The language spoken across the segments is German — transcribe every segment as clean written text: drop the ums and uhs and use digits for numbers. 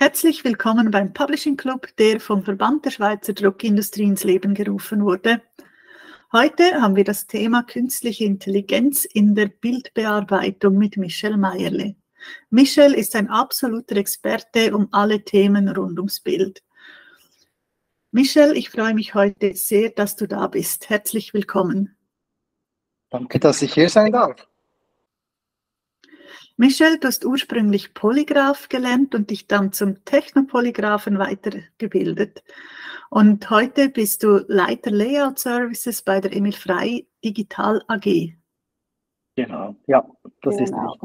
Herzlich willkommen beim Publishing Club, der vom Verband der Schweizer Druckindustrie ins Leben gerufen wurde. Heute haben wir das Thema künstliche Intelligenz in der Bildbearbeitung mit Michel Meierle. Michel ist ein absoluter Experte um alle Themen rund ums Bild. Michel, ich freue mich heute sehr, dass du da bist. Herzlich willkommen. Danke, dass ich hier sein darf. Michel, du hast ursprünglich Polygraph gelernt und dich dann zum Technopolygraphen weitergebildet. Und heute bist du Leiter Layout Services bei der Emil Frey Digital AG. Genau, ja, das ist richtig.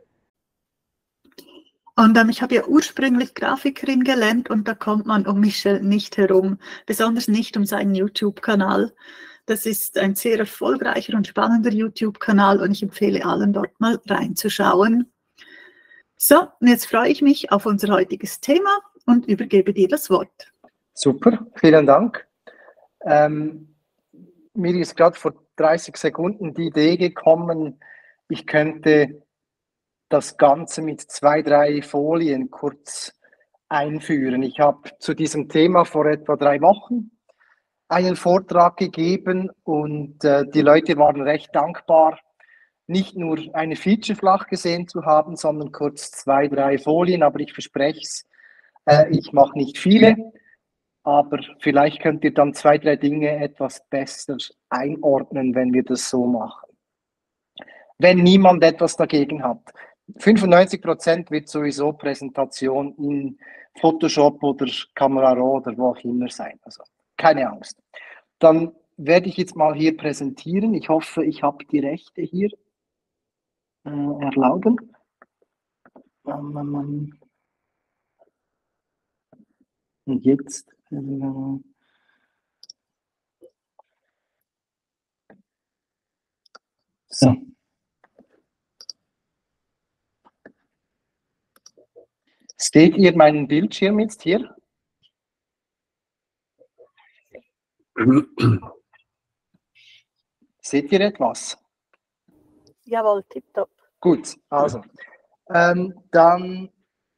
Und ich habe ja ursprünglich Grafikerin gelernt und da kommt man um Michel nicht herum, besonders nicht um seinen YouTube-Kanal. Das ist ein sehr erfolgreicher und spannender YouTube-Kanal und ich empfehle allen, dort mal reinzuschauen. So, und jetzt freue ich mich auf unser heutiges Thema und übergebe dir das Wort. Super, vielen Dank. Mir ist gerade vor 30 Sekunden die Idee gekommen, ich könnte das Ganze mit 2, 3 Folien kurz einführen. Ich habe zu diesem Thema vor etwa 3 Wochen einen Vortrag gegeben und die Leute waren recht dankbar, nicht nur eine Feature flach gesehen zu haben, sondern kurz 2, 3 Folien, aber ich verspreche es, ich mache nicht viele, aber vielleicht könnt ihr dann 2, 3 Dinge etwas besser einordnen, wenn wir das so machen. Wenn niemand etwas dagegen hat. 95% wird sowieso Präsentation in Photoshop oder Camera Raw oder wo auch immer sein. Also keine Angst. Dann werde ich jetzt mal hier präsentieren. Ich hoffe, ich habe die Rechte hier erlauben. Und jetzt so. Seht ihr meinen Bildschirm jetzt hier? Seht ihr etwas? Jawohl, tipptopp. Gut, also dann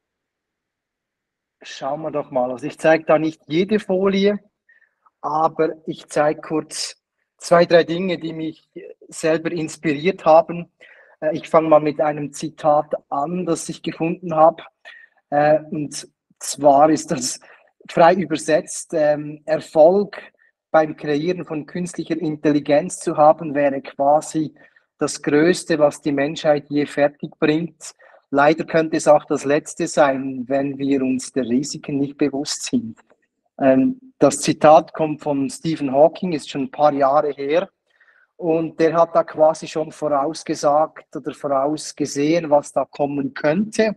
schauen wir doch mal. Also ich zeige da nicht jede Folie, aber ich zeige kurz 2, 3 Dinge, die mich selber inspiriert haben. Ich fange mal mit einem Zitat an, das ich gefunden habe. Und zwar ist das frei übersetzt, Erfolg beim Kreieren von künstlicher Intelligenz zu haben, wäre quasi das Größte, was die Menschheit je fertig bringt. Leider könnte es auch das Letzte sein, wenn wir uns der Risiken nicht bewusst sind. Das Zitat kommt von Stephen Hawking, ist schon ein paar Jahre her. Und der hat da quasi schon vorausgesagt oder vorausgesehen, was da kommen könnte.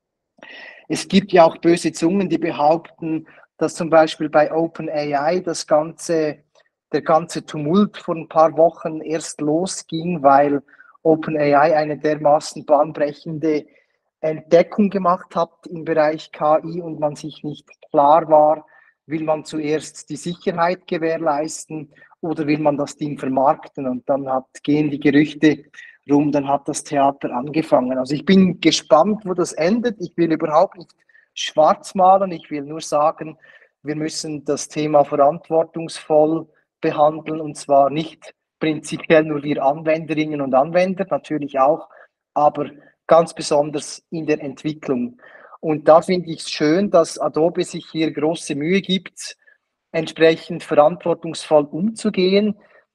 Es gibt ja auch böse Zungen, die behaupten, dass zum Beispiel bei OpenAI der ganze Tumult vor ein paar Wochen erst losging, weil OpenAI eine dermaßen bahnbrechende Entdeckung gemacht hat im Bereich KI und man sich nicht klar war, will man zuerst die Sicherheit gewährleisten oder will man das Ding vermarkten? Und dann gehen die Gerüchte rum, dann hat das Theater angefangen. Also ich bin gespannt, wo das endet. Ich will überhaupt nicht schwarz malen. Ich will nur sagen, wir müssen das Thema verantwortungsvoll behandeln und zwar nicht prinzipiell nur wir Anwenderinnen und Anwender, natürlich auch, aber ganz besonders in der Entwicklung. Und da finde ich es schön, dass Adobe sich hier große Mühe gibt, entsprechend verantwortungsvoll umzugehen.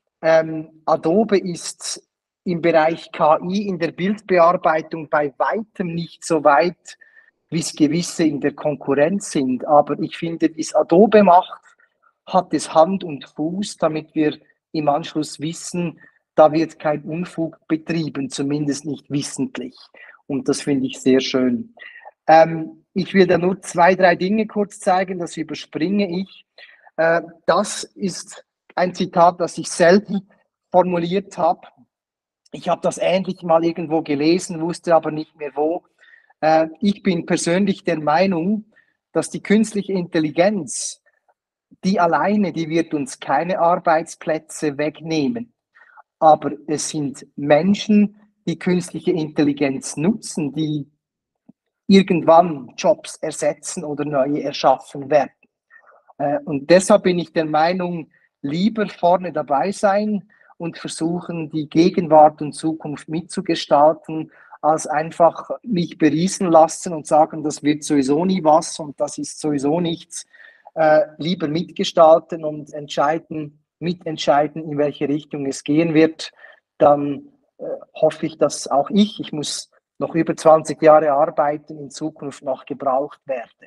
Adobe ist im Bereich KI in der Bildbearbeitung bei weitem nicht so weit, wie es gewisse in der Konkurrenz sind. Aber ich finde, wie es Adobe macht, hat es Hand und Fuß, damit wir im Anschluss wissen, da wird kein Unfug betrieben, zumindest nicht wissentlich. Und das finde ich sehr schön. Ich will da nur 2, 3 Dinge kurz zeigen, das überspringe ich. Das ist ein Zitat, das ich selten formuliert habe. Ich habe das ähnlich mal irgendwo gelesen, wusste aber nicht mehr wo. Ich bin persönlich der Meinung, dass die künstliche Intelligenz, die alleine, die wird uns keine Arbeitsplätze wegnehmen. Aber es sind Menschen, die künstliche Intelligenz nutzen, die irgendwann Jobs ersetzen oder neue erschaffen werden. Und deshalb bin ich der Meinung, lieber vorne dabei sein und versuchen, die Gegenwart und Zukunft mitzugestalten, als einfach mich beriesen lassen und sagen, das wird sowieso nie was und das ist sowieso nichts. Lieber mitgestalten und mitentscheiden, in welche Richtung es gehen wird. Dann hoffe ich, dass auch ich muss noch über 20 Jahre arbeiten, in Zukunft noch gebraucht werde.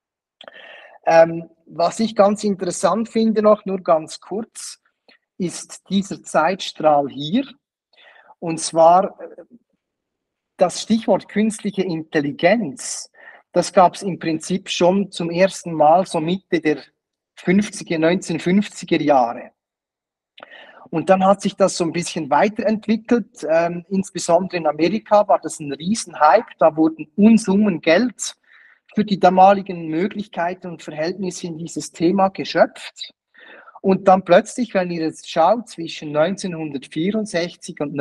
Was ich ganz interessant finde, noch nur ganz kurz, ist dieser Zeitstrahl hier. Und zwar das Stichwort künstliche Intelligenz. Das gab es im Prinzip schon zum ersten Mal so Mitte der 1950er Jahre. Und dann hat sich das so ein bisschen weiterentwickelt. Insbesondere in Amerika war das ein Riesenhype. Da wurden Unsummen Geld für die damaligen Möglichkeiten und Verhältnisse in dieses Thema geschöpft. Und dann plötzlich, wenn ihr jetzt schaut, zwischen 1964 und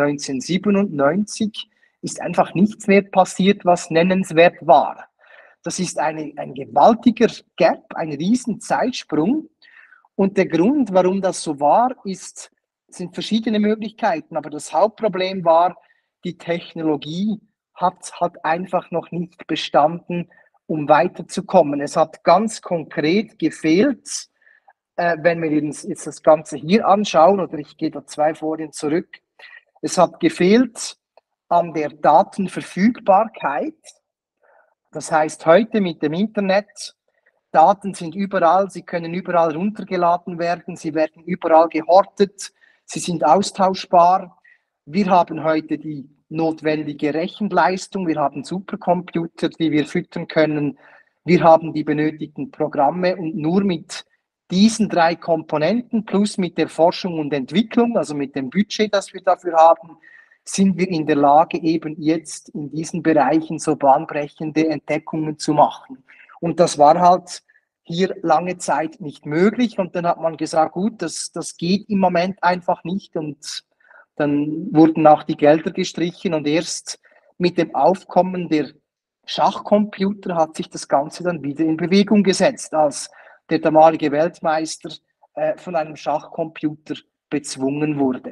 1997 ist einfach nichts mehr passiert, was nennenswert war. Das ist ein gewaltiger Gap, ein riesen Zeitsprung. Und der Grund, warum das so war, sind verschiedene Möglichkeiten. Aber das Hauptproblem war, die Technologie hat einfach noch nicht bestanden, um weiterzukommen. Es hat ganz konkret gefehlt, wenn wir uns jetzt das Ganze hier anschauen, oder ich gehe da 2 Folien zurück, es hat gefehlt an der Datenverfügbarkeit. Das heißt, heute mit dem Internet, Daten sind überall, sie können überall runtergeladen werden, sie werden überall gehortet, sie sind austauschbar. Wir haben heute die notwendige Rechenleistung, wir haben Supercomputer, die wir füttern können, wir haben die benötigten Programme und nur mit diesen 3 Komponenten plus mit der Forschung und Entwicklung, also mit dem Budget, das wir dafür haben, sind wir in der Lage, eben jetzt in diesen Bereichen so bahnbrechende Entdeckungen zu machen. Und das war halt hier lange Zeit nicht möglich. Und dann hat man gesagt, gut, das geht im Moment einfach nicht. Und dann wurden auch die Gelder gestrichen. Und erst mit dem Aufkommen der Schachcomputer hat sich das Ganze dann wieder in Bewegung gesetzt, als der damalige Weltmeister von einem Schachcomputer bezwungen wurde.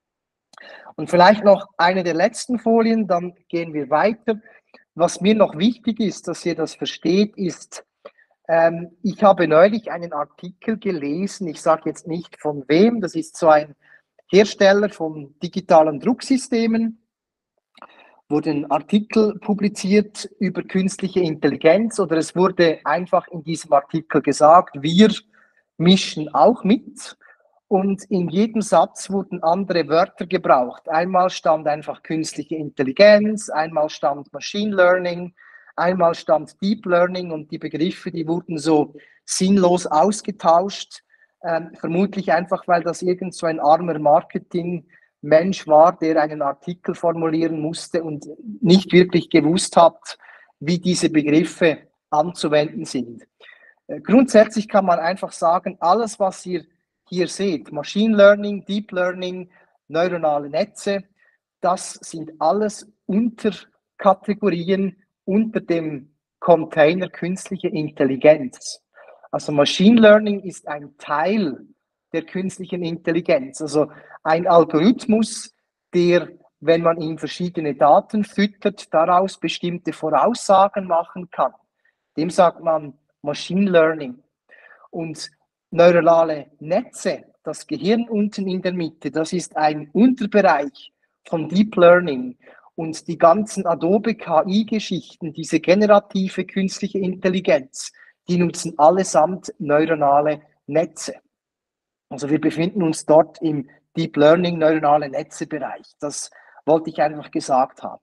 Und vielleicht noch eine der letzten Folien, dann gehen wir weiter. Was mir noch wichtig ist, dass ihr das versteht, ist, ich habe neulich einen Artikel gelesen, ich sage jetzt nicht von wem, das ist so ein Hersteller von digitalen Drucksystemen, wurde ein Artikel publiziert über künstliche Intelligenz, oder es wurde einfach in diesem Artikel gesagt, wir mischen auch mit. Und in jedem Satz wurden andere Wörter gebraucht. Einmal stand einfach künstliche Intelligenz, einmal stand Machine Learning, einmal stand Deep Learning, und die Begriffe, die wurden so sinnlos ausgetauscht. Vermutlich einfach, weil das irgend so ein armer Marketing-Mensch war, der einen Artikel formulieren musste und nicht wirklich gewusst hat, wie diese Begriffe anzuwenden sind. Grundsätzlich kann man einfach sagen, alles, was ihr hier seht, Machine Learning, Deep Learning, neuronale Netze, das sind alles Unterkategorien unter dem Container künstliche Intelligenz. Also Machine Learning ist ein Teil der künstlichen Intelligenz, also ein Algorithmus, der, wenn man ihm verschiedene Daten füttert, daraus bestimmte Voraussagen machen kann. Dem sagt man Machine Learning. Und neuronale Netze, das Gehirn unten in der Mitte, das ist ein Unterbereich von Deep Learning. Und die ganzen Adobe KI-Geschichten, diese generative künstliche Intelligenz, die nutzen allesamt neuronale Netze. Also wir befinden uns dort im Deep Learning neuronale Netze-Bereich. Das wollte ich einfach gesagt haben.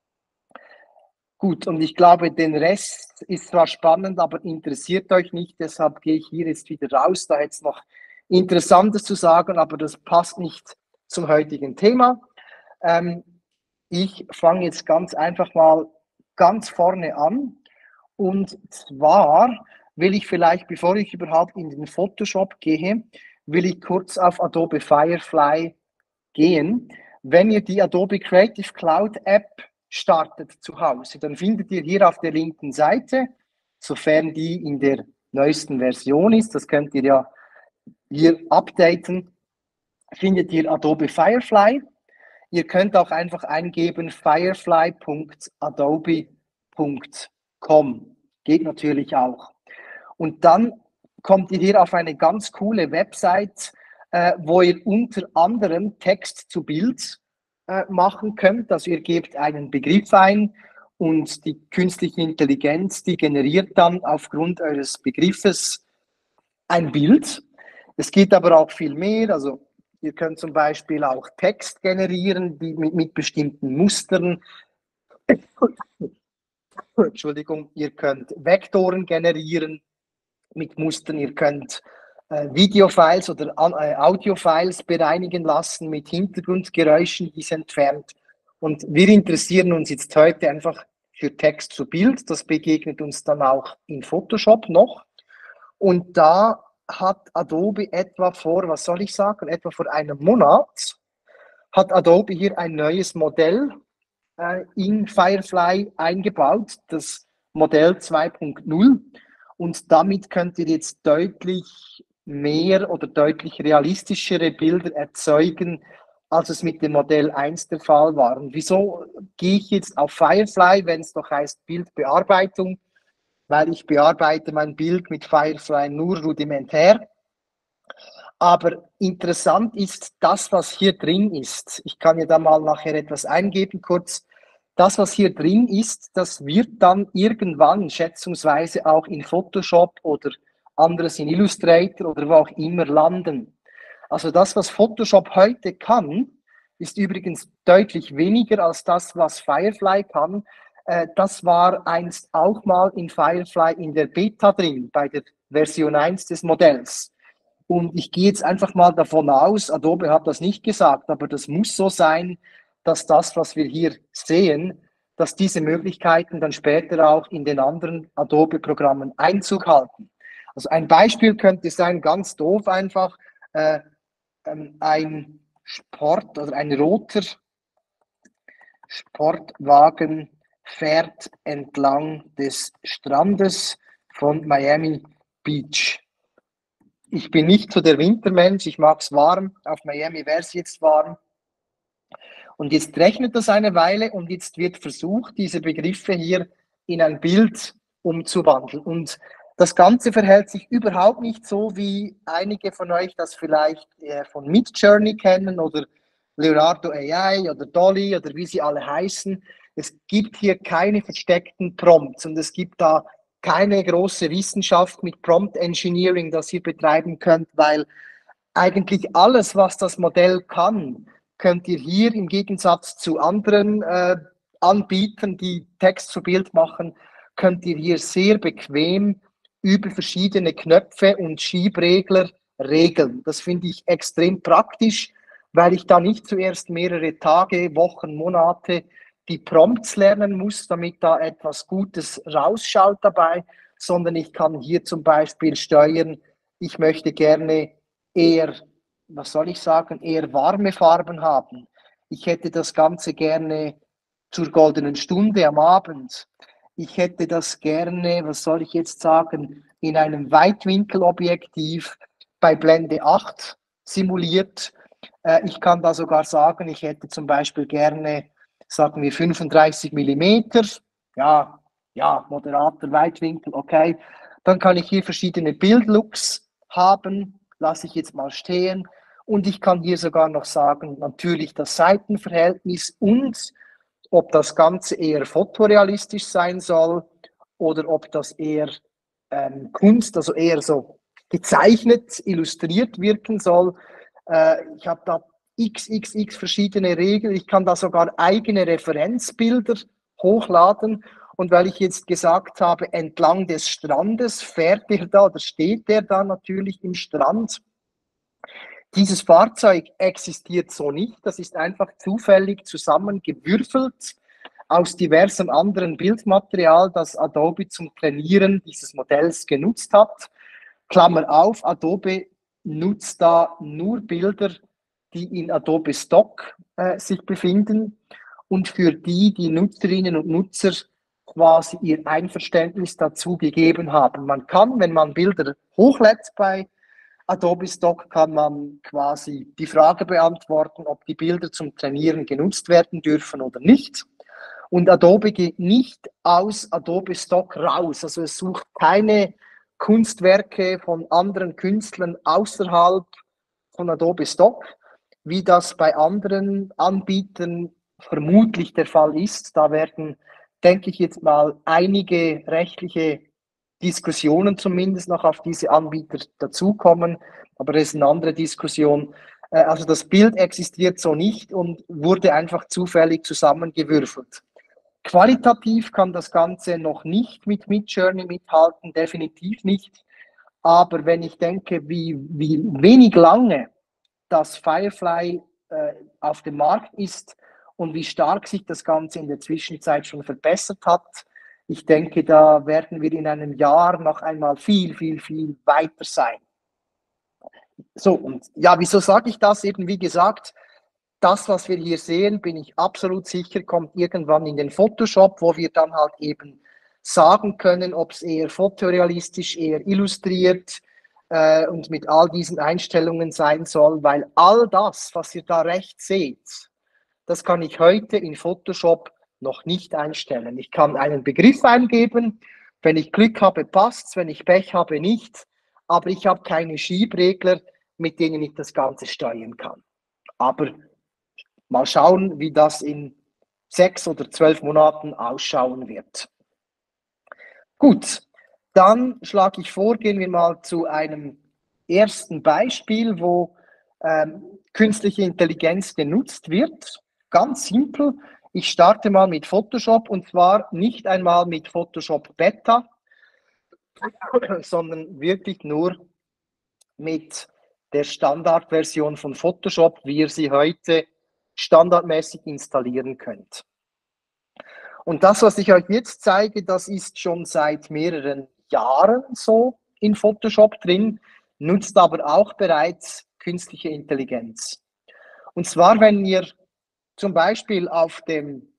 Gut, und ich glaube, den Rest ist zwar spannend, aber interessiert euch nicht. Deshalb gehe ich hier jetzt wieder raus. Da hätte es noch Interessantes zu sagen, aber das passt nicht zum heutigen Thema. Ich fange jetzt ganz einfach mal ganz vorne an. Und zwar will ich vielleicht, bevor ich überhaupt in den Photoshop gehe, will ich kurz auf Adobe Firefly gehen. Wenn ihr die Adobe Creative Cloud App startet zu Hause, dann findet ihr hier auf der linken Seite, sofern die in der neuesten Version ist, das könnt ihr ja hier updaten, findet ihr Adobe Firefly. Ihr könnt auch einfach eingeben firefly.adobe.com. Geht natürlich auch. Und dann kommt ihr hier auf eine ganz coole Website, wo ihr unter anderem Text zu Bild machen könnt. Also ihr gebt einen Begriff ein und die künstliche Intelligenz, die generiert dann aufgrund eures Begriffes ein Bild. Es geht aber auch viel mehr. Also ihr könnt zum Beispiel auch Text generieren, die mit bestimmten Mustern. Entschuldigung, ihr könnt Vektoren generieren mit Mustern. Ihr könnt Videofiles oder Audiofiles bereinigen lassen mit Hintergrundgeräuschen, die es entfernt. Und wir interessieren uns jetzt heute einfach für Text zu Bild. Das begegnet uns dann auch in Photoshop noch. Und da hat Adobe etwa vor, was soll ich sagen, etwa vor einem Monat, hat Adobe hier ein neues Modell in Firefly eingebaut, das Modell 2.0. Und damit könnt ihr jetzt deutlich mehr oder deutlich realistischere Bilder erzeugen, als es mit dem Modell 1 der Fall war. Und wieso gehe ich jetzt auf Firefly, wenn es doch heißt Bildbearbeitung? Weil ich bearbeite mein Bild mit Firefly nur rudimentär. Aber interessant ist das, was hier drin ist. Ich kann ja da mal nachher etwas eingeben, kurz. Das, was hier drin ist, das wird dann irgendwann schätzungsweise auch in Photoshop oder anderes in Illustrator oder wo auch immer landen. Also das, was Photoshop heute kann, ist übrigens deutlich weniger als das, was Firefly kann. Das war einst auch mal in Firefly in der Beta drin, bei der Version 1 des Modells. Und ich gehe jetzt einfach mal davon aus, Adobe hat das nicht gesagt, aber das muss so sein, dass das, was wir hier sehen, dass diese Möglichkeiten dann später auch in den anderen Adobe-Programmen Einzug halten. Also ein Beispiel könnte sein, ganz doof einfach, ein Sport oder ein roter Sportwagen fährt entlang des Strandes von Miami Beach. Ich bin nicht so der Wintermensch, ich mag es warm. Auf Miami wäre es jetzt warm. Und jetzt rechnet das eine Weile und jetzt wird versucht, diese Begriffe hier in ein Bild umzuwandeln. Und das Ganze verhält sich überhaupt nicht so, wie einige von euch das vielleicht von Midjourney kennen oder Leonardo AI oder Dolly oder wie sie alle heißen. Es gibt hier keine versteckten Prompts und es gibt da keine große Wissenschaft mit Prompt Engineering, das ihr betreiben könnt, weil eigentlich alles, was das Modell kann, könnt ihr hier im Gegensatz zu anderen Anbietern, die Text zu Bild machen, könnt ihr hier sehr bequem über verschiedene Knöpfe und Schiebregler regeln. Das finde ich extrem praktisch, weil ich da nicht zuerst mehrere Tage, Wochen, Monate die Prompts lernen muss, damit da etwas Gutes rausschaut dabei, sondern ich kann hier zum Beispiel steuern, ich möchte gerne eher, was soll ich sagen, eher warme Farben haben. Ich hätte das Ganze gerne zur goldenen Stunde am Abend. Ich hätte das gerne, was soll ich jetzt sagen, in einem Weitwinkelobjektiv bei Blende 8 simuliert. Ich kann da sogar sagen, ich hätte zum Beispiel gerne, sagen wir 35 Millimeter, ja, moderater Weitwinkel, okay. Dann kann ich hier verschiedene Bildlooks haben, lasse ich jetzt mal stehen. Und ich kann hier sogar noch sagen, natürlich das Seitenverhältnis und ob das Ganze eher fotorealistisch sein soll oder ob das eher Kunst, also eher so gezeichnet, illustriert wirken soll. Ich habe da xxx verschiedene Regeln. Ich kann da sogar eigene Referenzbilder hochladen. Und weil ich jetzt gesagt habe, entlang des Strandes fährt er da oder steht der da natürlich im Strand. Dieses Fahrzeug existiert so nicht. Das ist einfach zufällig zusammengewürfelt aus diversem anderen Bildmaterial, das Adobe zum Trainieren dieses Modells genutzt hat. Klammer auf, Adobe nutzt da nur Bilder, die in Adobe Stock sich befinden. und für die Nutzerinnen und Nutzer quasi ihr Einverständnis dazu gegeben haben. Man kann, wenn man Bilder hochlädt bei Adobe Stock, kann man quasi die Frage beantworten, ob die Bilder zum Trainieren genutzt werden dürfen oder nicht. Und Adobe geht nicht aus Adobe Stock raus. Also es sucht keine Kunstwerke von anderen Künstlern außerhalb von Adobe Stock, wie das bei anderen Anbietern vermutlich der Fall ist. Da werden, denke ich jetzt mal, einige rechtliche Diskussionen zumindest noch auf diese Anbieter dazukommen, aber das ist eine andere Diskussion. Also das Bild existiert so nicht und wurde einfach zufällig zusammengewürfelt. Qualitativ kann das Ganze noch nicht mit Midjourney mithalten, definitiv nicht. Aber wenn ich denke, wie wenig lange das Firefly auf dem Markt ist und wie stark sich das Ganze in der Zwischenzeit schon verbessert hat, ich denke, da werden wir in einem Jahr noch einmal viel weiter sein. So, und ja, wieso sage ich das? Eben, wie gesagt, das, was wir hier sehen, bin ich absolut sicher, kommt irgendwann in den Photoshop, wo wir dann halt eben sagen können, ob es eher fotorealistisch, eher illustriert und mit all diesen Einstellungen sein soll, weil all das, was ihr da rechts seht, das kann ich heute in Photoshop noch nicht einstellen. Ich kann einen Begriff eingeben, wenn ich Glück habe, passt es, wenn ich Pech habe, nicht, aber ich habe keine Schiebregler, mit denen ich das Ganze steuern kann. Aber mal schauen, wie das in 6 oder 12 Monaten ausschauen wird. Gut, dann schlage ich vor, gehen wir mal zu einem ersten Beispiel, wo künstliche Intelligenz genutzt wird. Ganz simpel. Ich starte mal mit Photoshop und zwar nicht einmal mit Photoshop Beta, sondern wirklich nur mit der Standardversion von Photoshop, wie ihr sie heute standardmäßig installieren könnt. Und das, was ich euch jetzt zeige, das ist schon seit mehreren Jahren so in Photoshop drin, nutzt aber auch bereits künstliche Intelligenz. Und zwar, wenn ihr zum Beispiel auf dem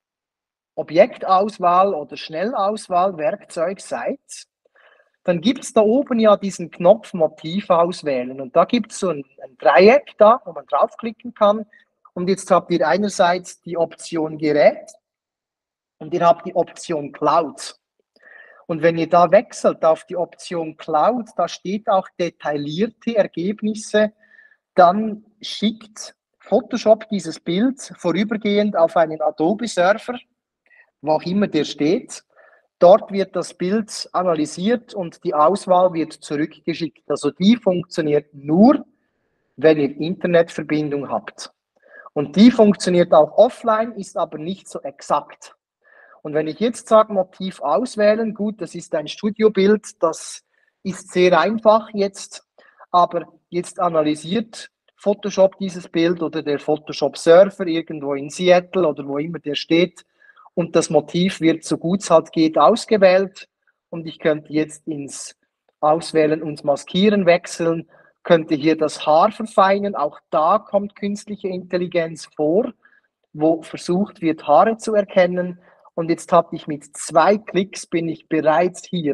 Objektauswahl oder Schnellauswahl Werkzeug seid, dann gibt es da oben ja diesen Knopf Motiv auswählen und da gibt es so ein Dreieck da, wo man draufklicken kann und jetzt habt ihr einerseits die Option Gerät und ihr habt die Option Cloud. Und wenn ihr da wechselt auf die Option Cloud, da steht auch detaillierte Ergebnisse, dann schickt Photoshop dieses Bild vorübergehend auf einen Adobe-Server, wo auch immer der steht. Dort wird das Bild analysiert und die Auswahl wird zurückgeschickt. Also die funktioniert nur, wenn ihr Internetverbindung habt. Und die funktioniert auch offline, ist aber nicht so exakt. Und wenn ich jetzt sage, Motiv auswählen, gut, das ist ein Studiobild, das ist sehr einfach jetzt, aber jetzt analysiert Photoshop dieses Bild oder der Photoshop-Server irgendwo in Seattle oder wo immer der steht und das Motiv wird, so gut es halt geht, ausgewählt und ich könnte jetzt ins Auswählen und Maskieren wechseln, könnte hier das Haar verfeinern, auch da kommt künstliche Intelligenz vor, wo versucht wird, Haare zu erkennen. Und jetzt habe ich mit 2 Klicks bin ich bereits hier.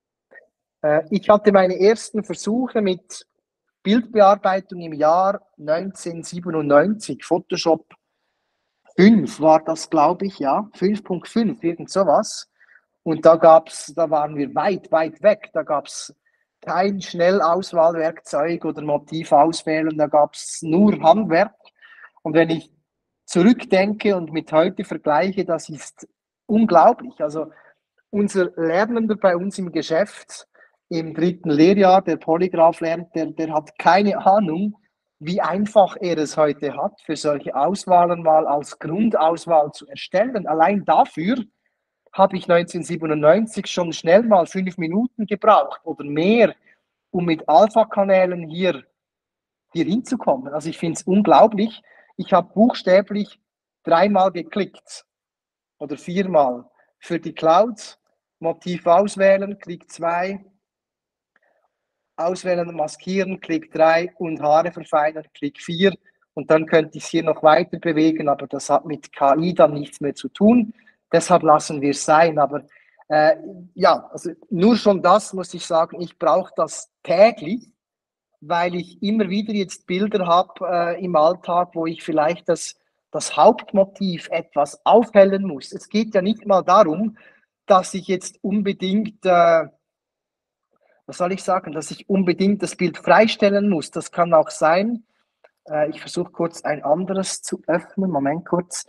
Ich hatte meine ersten Versuche mit Bildbearbeitung im Jahr 1997. Photoshop 5 war das, glaube ich, ja. 5.5, irgend sowas. Und da waren wir weit weg. Da gab es kein Schnellauswahlwerkzeug oder Motiv auswählen. Da gab es nur Handwerk. Und wenn ich zurückdenke und mit heute vergleiche, das ist unglaublich. Also unser Lernender bei uns im Geschäft im 3. Lehrjahr, der Polygraph lernt, der hat keine Ahnung, wie einfach er es heute hat, für solche Auswahlen mal als Grundauswahl zu erstellen. Allein dafür habe ich 1997 schon schnell mal 5 Minuten gebraucht oder mehr, um mit Alpha-Kanälen hier hinzukommen. Also ich finde es unglaublich. Ich habe buchstäblich 3-mal geklickt oder 4-mal für die Clouds. Motiv auswählen, Klick 2, auswählen und maskieren, Klick 3 und Haare verfeinern, Klick 4. und dann könnte ich es hier noch weiter bewegen, aber das hat mit KI dann nichts mehr zu tun. Deshalb lassen wir es sein. Aber ja, also nur schon das muss ich sagen, ich brauche das täglich, weil ich immer wieder jetzt Bilder habe im Alltag, wo ich vielleicht das Hauptmotiv etwas aufhellen muss. Es geht ja nicht mal darum, dass ich jetzt unbedingt, was soll ich sagen, dass ich unbedingt das Bild freistellen muss. Das kann auch sein. Ich versuche kurz ein anderes zu öffnen. Moment kurz.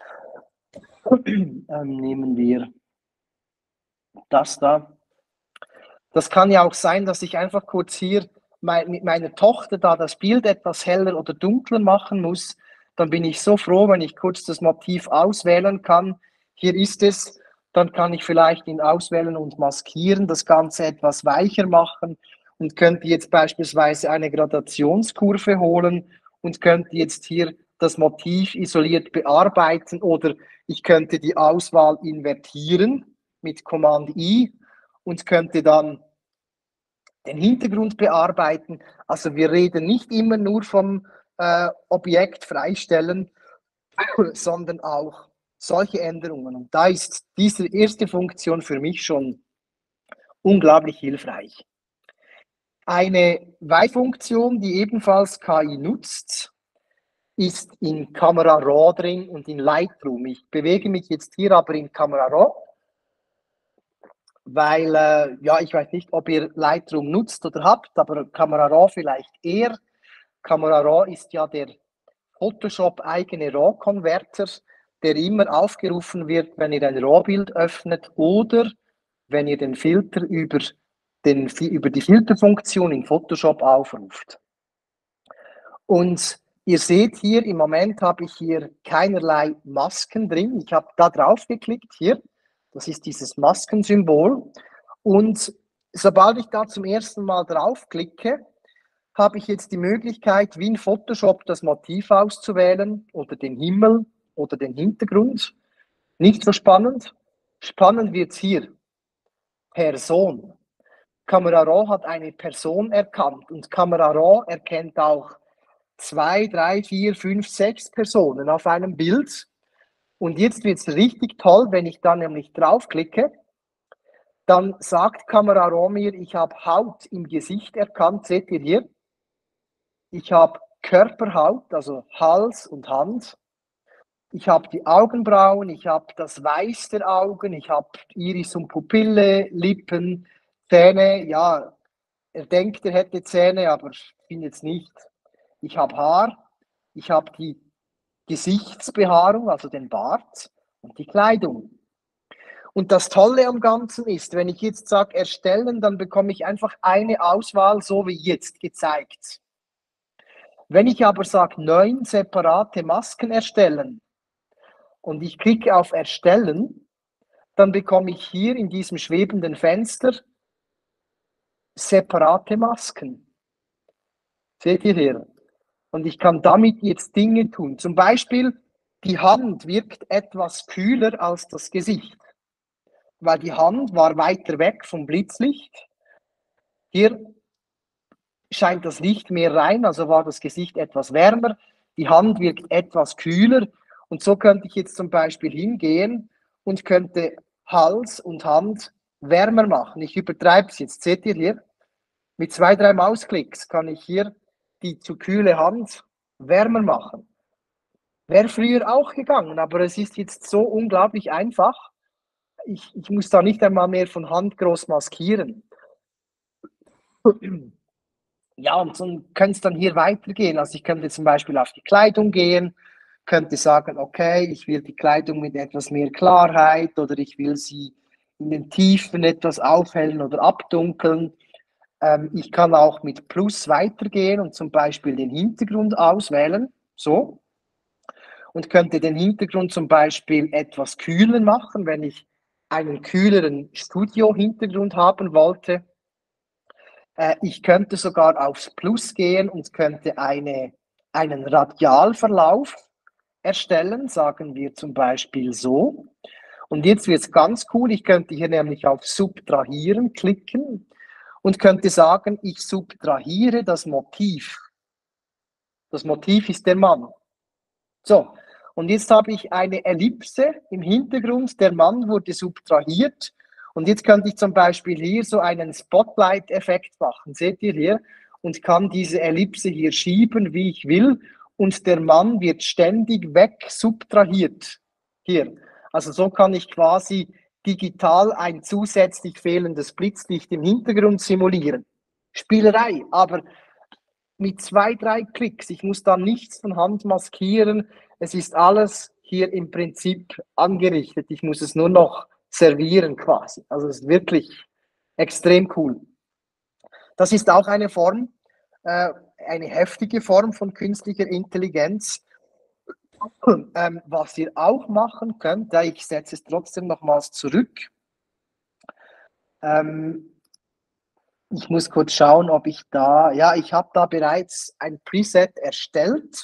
Nehmen wir das da. Das kann ja auch sein, dass ich einfach kurz hier mit meiner Tochter da das Bild etwas heller oder dunkler machen muss. Dann bin ich so froh, wenn ich kurz das Motiv auswählen kann. Hier ist es. Dann kann ich vielleicht ihn auswählen und maskieren, das Ganze etwas weicher machen und könnte jetzt beispielsweise eine Gradationskurve holen und könnte jetzt hier das Motiv isoliert bearbeiten, oder ich könnte die Auswahl invertieren mit Command I und könnte dann den Hintergrund bearbeiten. Also wir reden nicht immer nur vom Objekt freistellen, sondern auch solche Änderungen. Und da ist diese erste Funktion für mich schon unglaublich hilfreich. Eine Weifunktion, die ebenfalls KI nutzt, ist in Camera Raw drin und in Lightroom. Ich bewege mich jetzt hier aber in Camera Raw, weil, ja, ich weiß nicht, ob ihr Lightroom nutzt oder habt, aber Camera Raw vielleicht eher. Camera Raw ist ja der Photoshop-eigene RAW-Konverter, der immer aufgerufen wird, wenn ihr ein RAW-Bild öffnet oder wenn ihr den Filter über die Filterfunktion in Photoshop aufruft. Und ihr seht hier, im Moment habe ich hier keinerlei Masken drin. Ich habe da drauf geklickt, hier. Das ist dieses Maskensymbol. Und sobald ich da zum ersten Mal draufklicke, habe ich jetzt die Möglichkeit, wie in Photoshop das Motiv auszuwählen oder den Himmel oder den Hintergrund. Nicht so spannend. Spannend wird es hier. Person. Camera Raw hat eine Person erkannt und Camera Raw erkennt auch 2, 3, 4, 5, 6 Personen auf einem Bild. Und jetzt wird es richtig toll, wenn ich da nämlich draufklicke. Dann sagt Camera Raw mir, ich habe Haut im Gesicht erkannt, seht ihr hier. Ich habe Körperhaut, also Hals und Hand. Ich habe die Augenbrauen, ich habe das Weiß der Augen, ich habe Iris und Pupille, Lippen, Zähne. Ja, er denkt, er hätte Zähne, aber ich finde es nicht. Ich habe Haar, ich habe die Gesichtsbehaarung, also den Bart und die Kleidung. Und das Tolle am Ganzen ist, wenn ich jetzt sage erstellen, dann bekomme ich einfach eine Auswahl, so wie jetzt gezeigt. Wenn ich aber sage 9 separate Masken erstellen und ich klicke auf Erstellen, dann bekomme ich hier in diesem schwebenden Fenster separate Masken. Seht ihr hier? Und ich kann damit jetzt Dinge tun. Zum Beispiel, die Hand wirkt etwas kühler als das Gesicht, weil die Hand war weiter weg vom Blitzlicht. Hier scheint das Licht mehr rein, also war das Gesicht etwas wärmer. Die Hand wirkt etwas kühler. Und so könnte ich jetzt zum Beispiel hingehen und könnte Hals und Hand wärmer machen. Ich übertreibe es jetzt. Seht ihr hier? Mit 2, 3 Mausklicks kann ich hier die zu kühle Hand wärmer machen. Wäre früher auch gegangen, aber es ist jetzt so unglaublich einfach. Ich muss da nicht einmal mehr von Hand groß maskieren. Ja, und so könnte es dann hier weitergehen. Also ich könnte zum Beispiel auf die Kleidung gehen, könnte sagen, okay, ich will die Kleidung mit etwas mehr Klarheit oder ich will sie in den Tiefen etwas aufhellen oder abdunkeln. Ich kann auch mit Plus weitergehen und zum Beispiel den Hintergrund auswählen, so. Und könnte den Hintergrund zum Beispiel etwas kühler machen, wenn ich einen kühleren Studio-Hintergrund haben wollte. Ich könnte sogar aufs Plus gehen und könnte einen Radialverlauf erstellen, sagen wir zum Beispiel so. Und jetzt wird es ganz cool, ich könnte hier nämlich auf Subtrahieren klicken und könnte sagen, ich subtrahiere das Motiv. Das Motiv ist der Mann. So, und jetzt habe ich eine Ellipse im Hintergrund, der Mann wurde subtrahiert und jetzt könnte ich zum Beispiel hier so einen Spotlight-Effekt machen, seht ihr hier, und kann diese Ellipse hier schieben, wie ich will, und der Mann wird ständig weg subtrahiert. Hier, also so kann ich quasi digital ein zusätzlich fehlendes Blitzlicht im Hintergrund simulieren. Spielerei, aber mit 2, 3 Klicks. Ich muss da nichts von Hand maskieren. Es ist alles hier im Prinzip angerichtet. Ich muss es nur noch servieren quasi. Also es ist wirklich extrem cool. Das ist auch eine Form, eine heftige Form von künstlicher Intelligenz. Was ihr auch machen könnt, ich setze es trotzdem nochmals zurück. Ich muss kurz schauen, ob ich da, ja, ich habe da bereits ein Preset erstellt.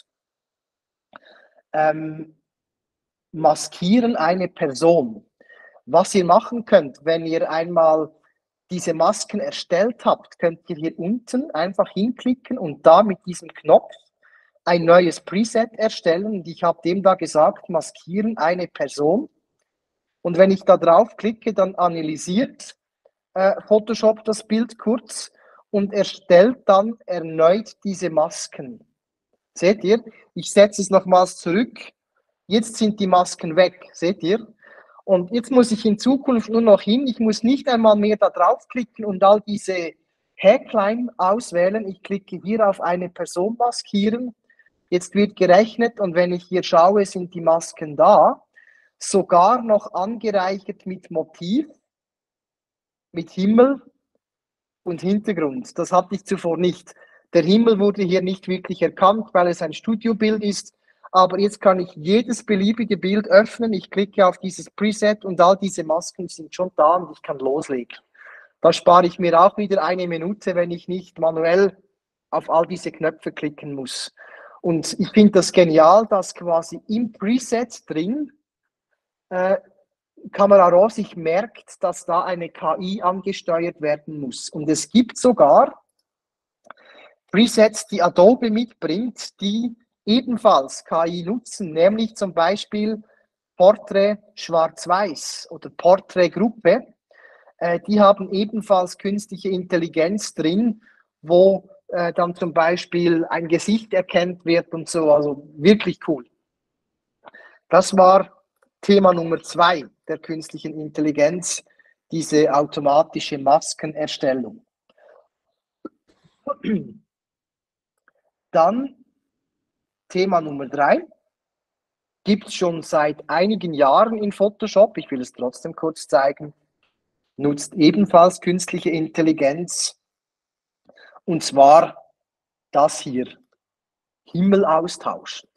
Maskieren eine Person. Was ihr machen könnt, wenn ihr einmal diese Masken erstellt habt, könnt ihr hier unten einfach hinklicken und da mit diesem Knopf ein neues Preset erstellen. Und ich habe dem da gesagt, maskieren eine Person. Und wenn ich da drauf klicke, dann analysiert Photoshop das Bild kurz und erstellt dann erneut diese Masken. Seht ihr? Ich setze es nochmals zurück. Jetzt sind die Masken weg, seht ihr? Und jetzt muss ich in Zukunft nur noch hin. Ich muss nicht einmal mehr da draufklicken und all diese Häklein auswählen. Ich klicke hier auf eine Person maskieren. Jetzt wird gerechnet und wenn ich hier schaue, sind die Masken da. Sogar noch angereichert mit Motiv, mit Himmel und Hintergrund. Das hatte ich zuvor nicht. Der Himmel wurde hier nicht wirklich erkannt, weil es ein Studiobild ist. Aber jetzt kann ich jedes beliebige Bild öffnen. Ich klicke auf dieses Preset und all diese Masken sind schon da und ich kann loslegen. Da spare ich mir auch wieder 1 Minute, wenn ich nicht manuell auf all diese Knöpfe klicken muss. Und ich finde das genial, dass quasi im Preset drin Camera Raw sich merkt, dass da eine KI angesteuert werden muss. Und es gibt sogar Presets, die Adobe mitbringt, die ebenfalls KI nutzen, nämlich zum Beispiel Portrait Schwarz-Weiß oder Portrait Gruppe. Die haben ebenfalls künstliche Intelligenz drin, wo dann zum Beispiel ein Gesicht erkannt wird und so. Also wirklich cool. Das war Thema Nummer 2 der künstlichen Intelligenz, diese automatische Maskenerstellung. Dann Thema Nummer 3, gibt es schon seit einigen Jahren in Photoshop, ich will es trotzdem kurz zeigen, nutzt ebenfalls künstliche Intelligenz, und zwar das hier, Himmel austauschen.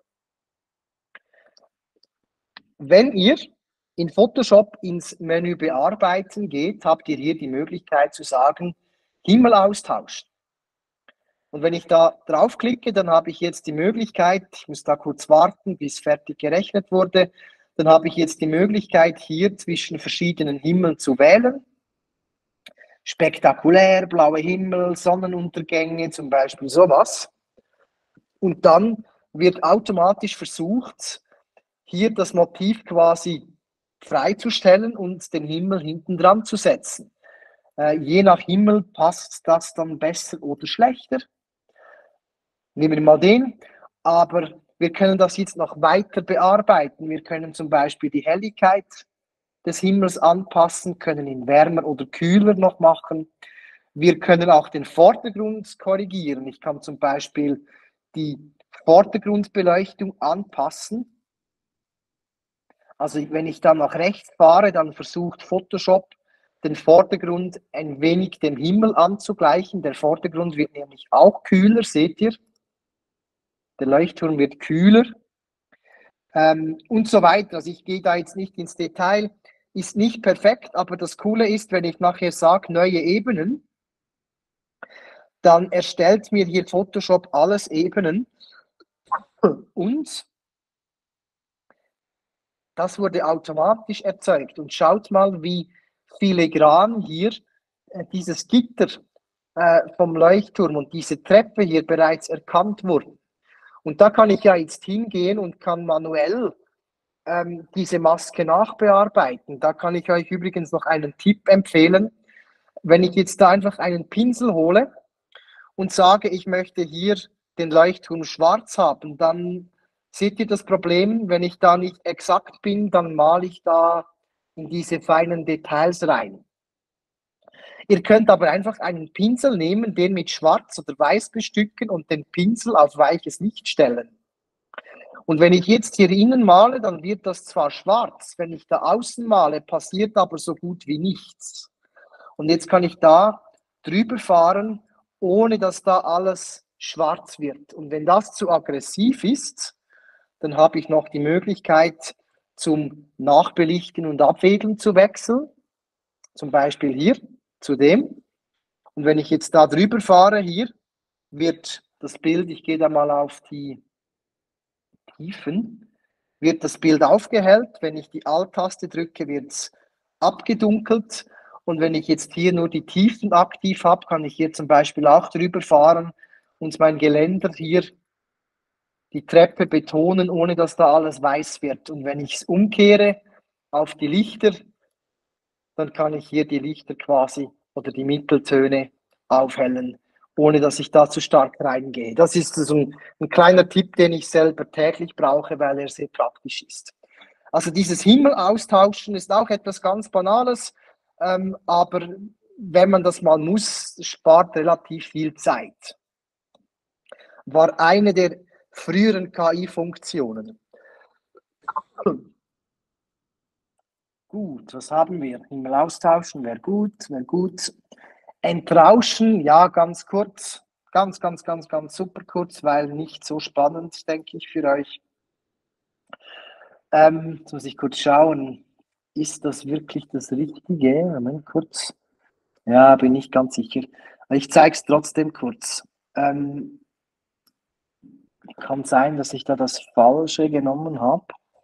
Wenn ihr in Photoshop ins Menü Bearbeiten geht, habt ihr hier die Möglichkeit zu sagen, Himmel austauschen. Und wenn ich da draufklicke, dann habe ich jetzt die Möglichkeit, ich muss da kurz warten, bis fertig gerechnet wurde, dann habe ich jetzt die Möglichkeit, hier zwischen verschiedenen Himmeln zu wählen. Spektakulär, blaue Himmel, Sonnenuntergänge, zum Beispiel sowas. Und dann wird automatisch versucht, hier das Motiv quasi freizustellen und den Himmel hinten dran zu setzen. Je nach Himmel passt das dann besser oder schlechter. Nehmen wir mal den, aber wir können das jetzt noch weiter bearbeiten. Wir können zum Beispiel die Helligkeit des Himmels anpassen, können ihn wärmer oder kühler noch machen. Wir können auch den Vordergrund korrigieren. Ich kann zum Beispiel die Vordergrundbeleuchtung anpassen. Also wenn ich dann nach rechts fahre, dann versucht Photoshop den Vordergrund ein wenig dem Himmel anzugleichen. Der Vordergrund wird nämlich auch kühler, seht ihr? Der Leuchtturm wird kühler und so weiter. Also ich gehe da jetzt nicht ins Detail, ist nicht perfekt, aber das Coole ist, wenn ich nachher sage, neue Ebenen, dann erstellt mir hier Photoshop alles Ebenen und das wurde automatisch erzeugt. Und schaut mal, wie filigran hier dieses Gitter vom Leuchtturm und diese Treppe hier bereits erkannt wurden. Und da kann ich ja jetzt hingehen und kann manuell diese Maske nachbearbeiten. Da kann ich euch übrigens noch einen Tipp empfehlen. Wenn ich jetzt da einfach einen Pinsel hole und sage, ich möchte hier den Leuchtturm schwarz haben, dann seht ihr das Problem, wenn ich da nicht exakt bin, dann male ich da in diese feinen Details rein. Ihr könnt aber einfach einen Pinsel nehmen, den mit Schwarz oder Weiß bestücken und den Pinsel auf weiches Licht stellen. Und wenn ich jetzt hier innen male, dann wird das zwar schwarz, wenn ich da außen male, passiert aber so gut wie nichts. Und jetzt kann ich da drüber fahren, ohne dass da alles schwarz wird. Und wenn das zu aggressiv ist, dann habe ich noch die Möglichkeit, zum Nachbelichten und Abwägeln zu wechseln. Zum Beispiel hier zu dem. Und wenn ich jetzt da drüber fahre, hier wird das Bild, ich gehe da mal auf die Tiefen, wird das Bild aufgehellt. Wenn ich die Alt-Taste drücke, wird es abgedunkelt. Und wenn ich jetzt hier nur die Tiefen aktiv habe, kann ich hier zum Beispiel auch drüber fahren und mein Geländer hier die Treppe betonen, ohne dass da alles weiß wird. Und wenn ich es umkehre auf die Lichter, dann kann ich hier die Lichter quasi oder die Mitteltöne aufhellen, ohne dass ich da zu stark reingehe. Das ist so ein kleiner Tipp, den ich selber täglich brauche, weil er sehr praktisch ist. Also dieses Himmel austauschen ist auch etwas ganz Banales, aber wenn man das mal muss, spart relativ viel Zeit. War eine der früheren KI-Funktionen. Gut, was haben wir? Himmel austauschen, wäre gut, wäre gut. Entrauschen, ja, ganz kurz. Ganz super kurz, weil nicht so spannend, denke ich, für euch. Jetzt muss ich kurz schauen. Ist das wirklich das Richtige? Moment, kurz. Ja, bin nicht ganz sicher. Ich zeige es trotzdem kurz. Kann sein, dass ich da das Falsche genommen habe.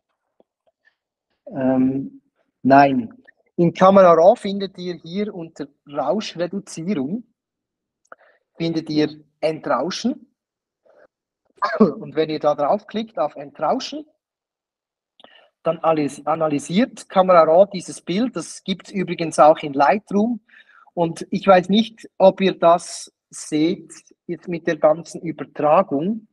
Nein. In Camera Raw findet ihr hier unter Rauschreduzierung findet ihr Entrauschen. Und wenn ihr da draufklickt auf Entrauschen, dann analysiert Camera Raw dieses Bild. Das gibt es übrigens auch in Lightroom. Und ich weiß nicht, ob ihr das seht jetzt mit der ganzen Übertragung.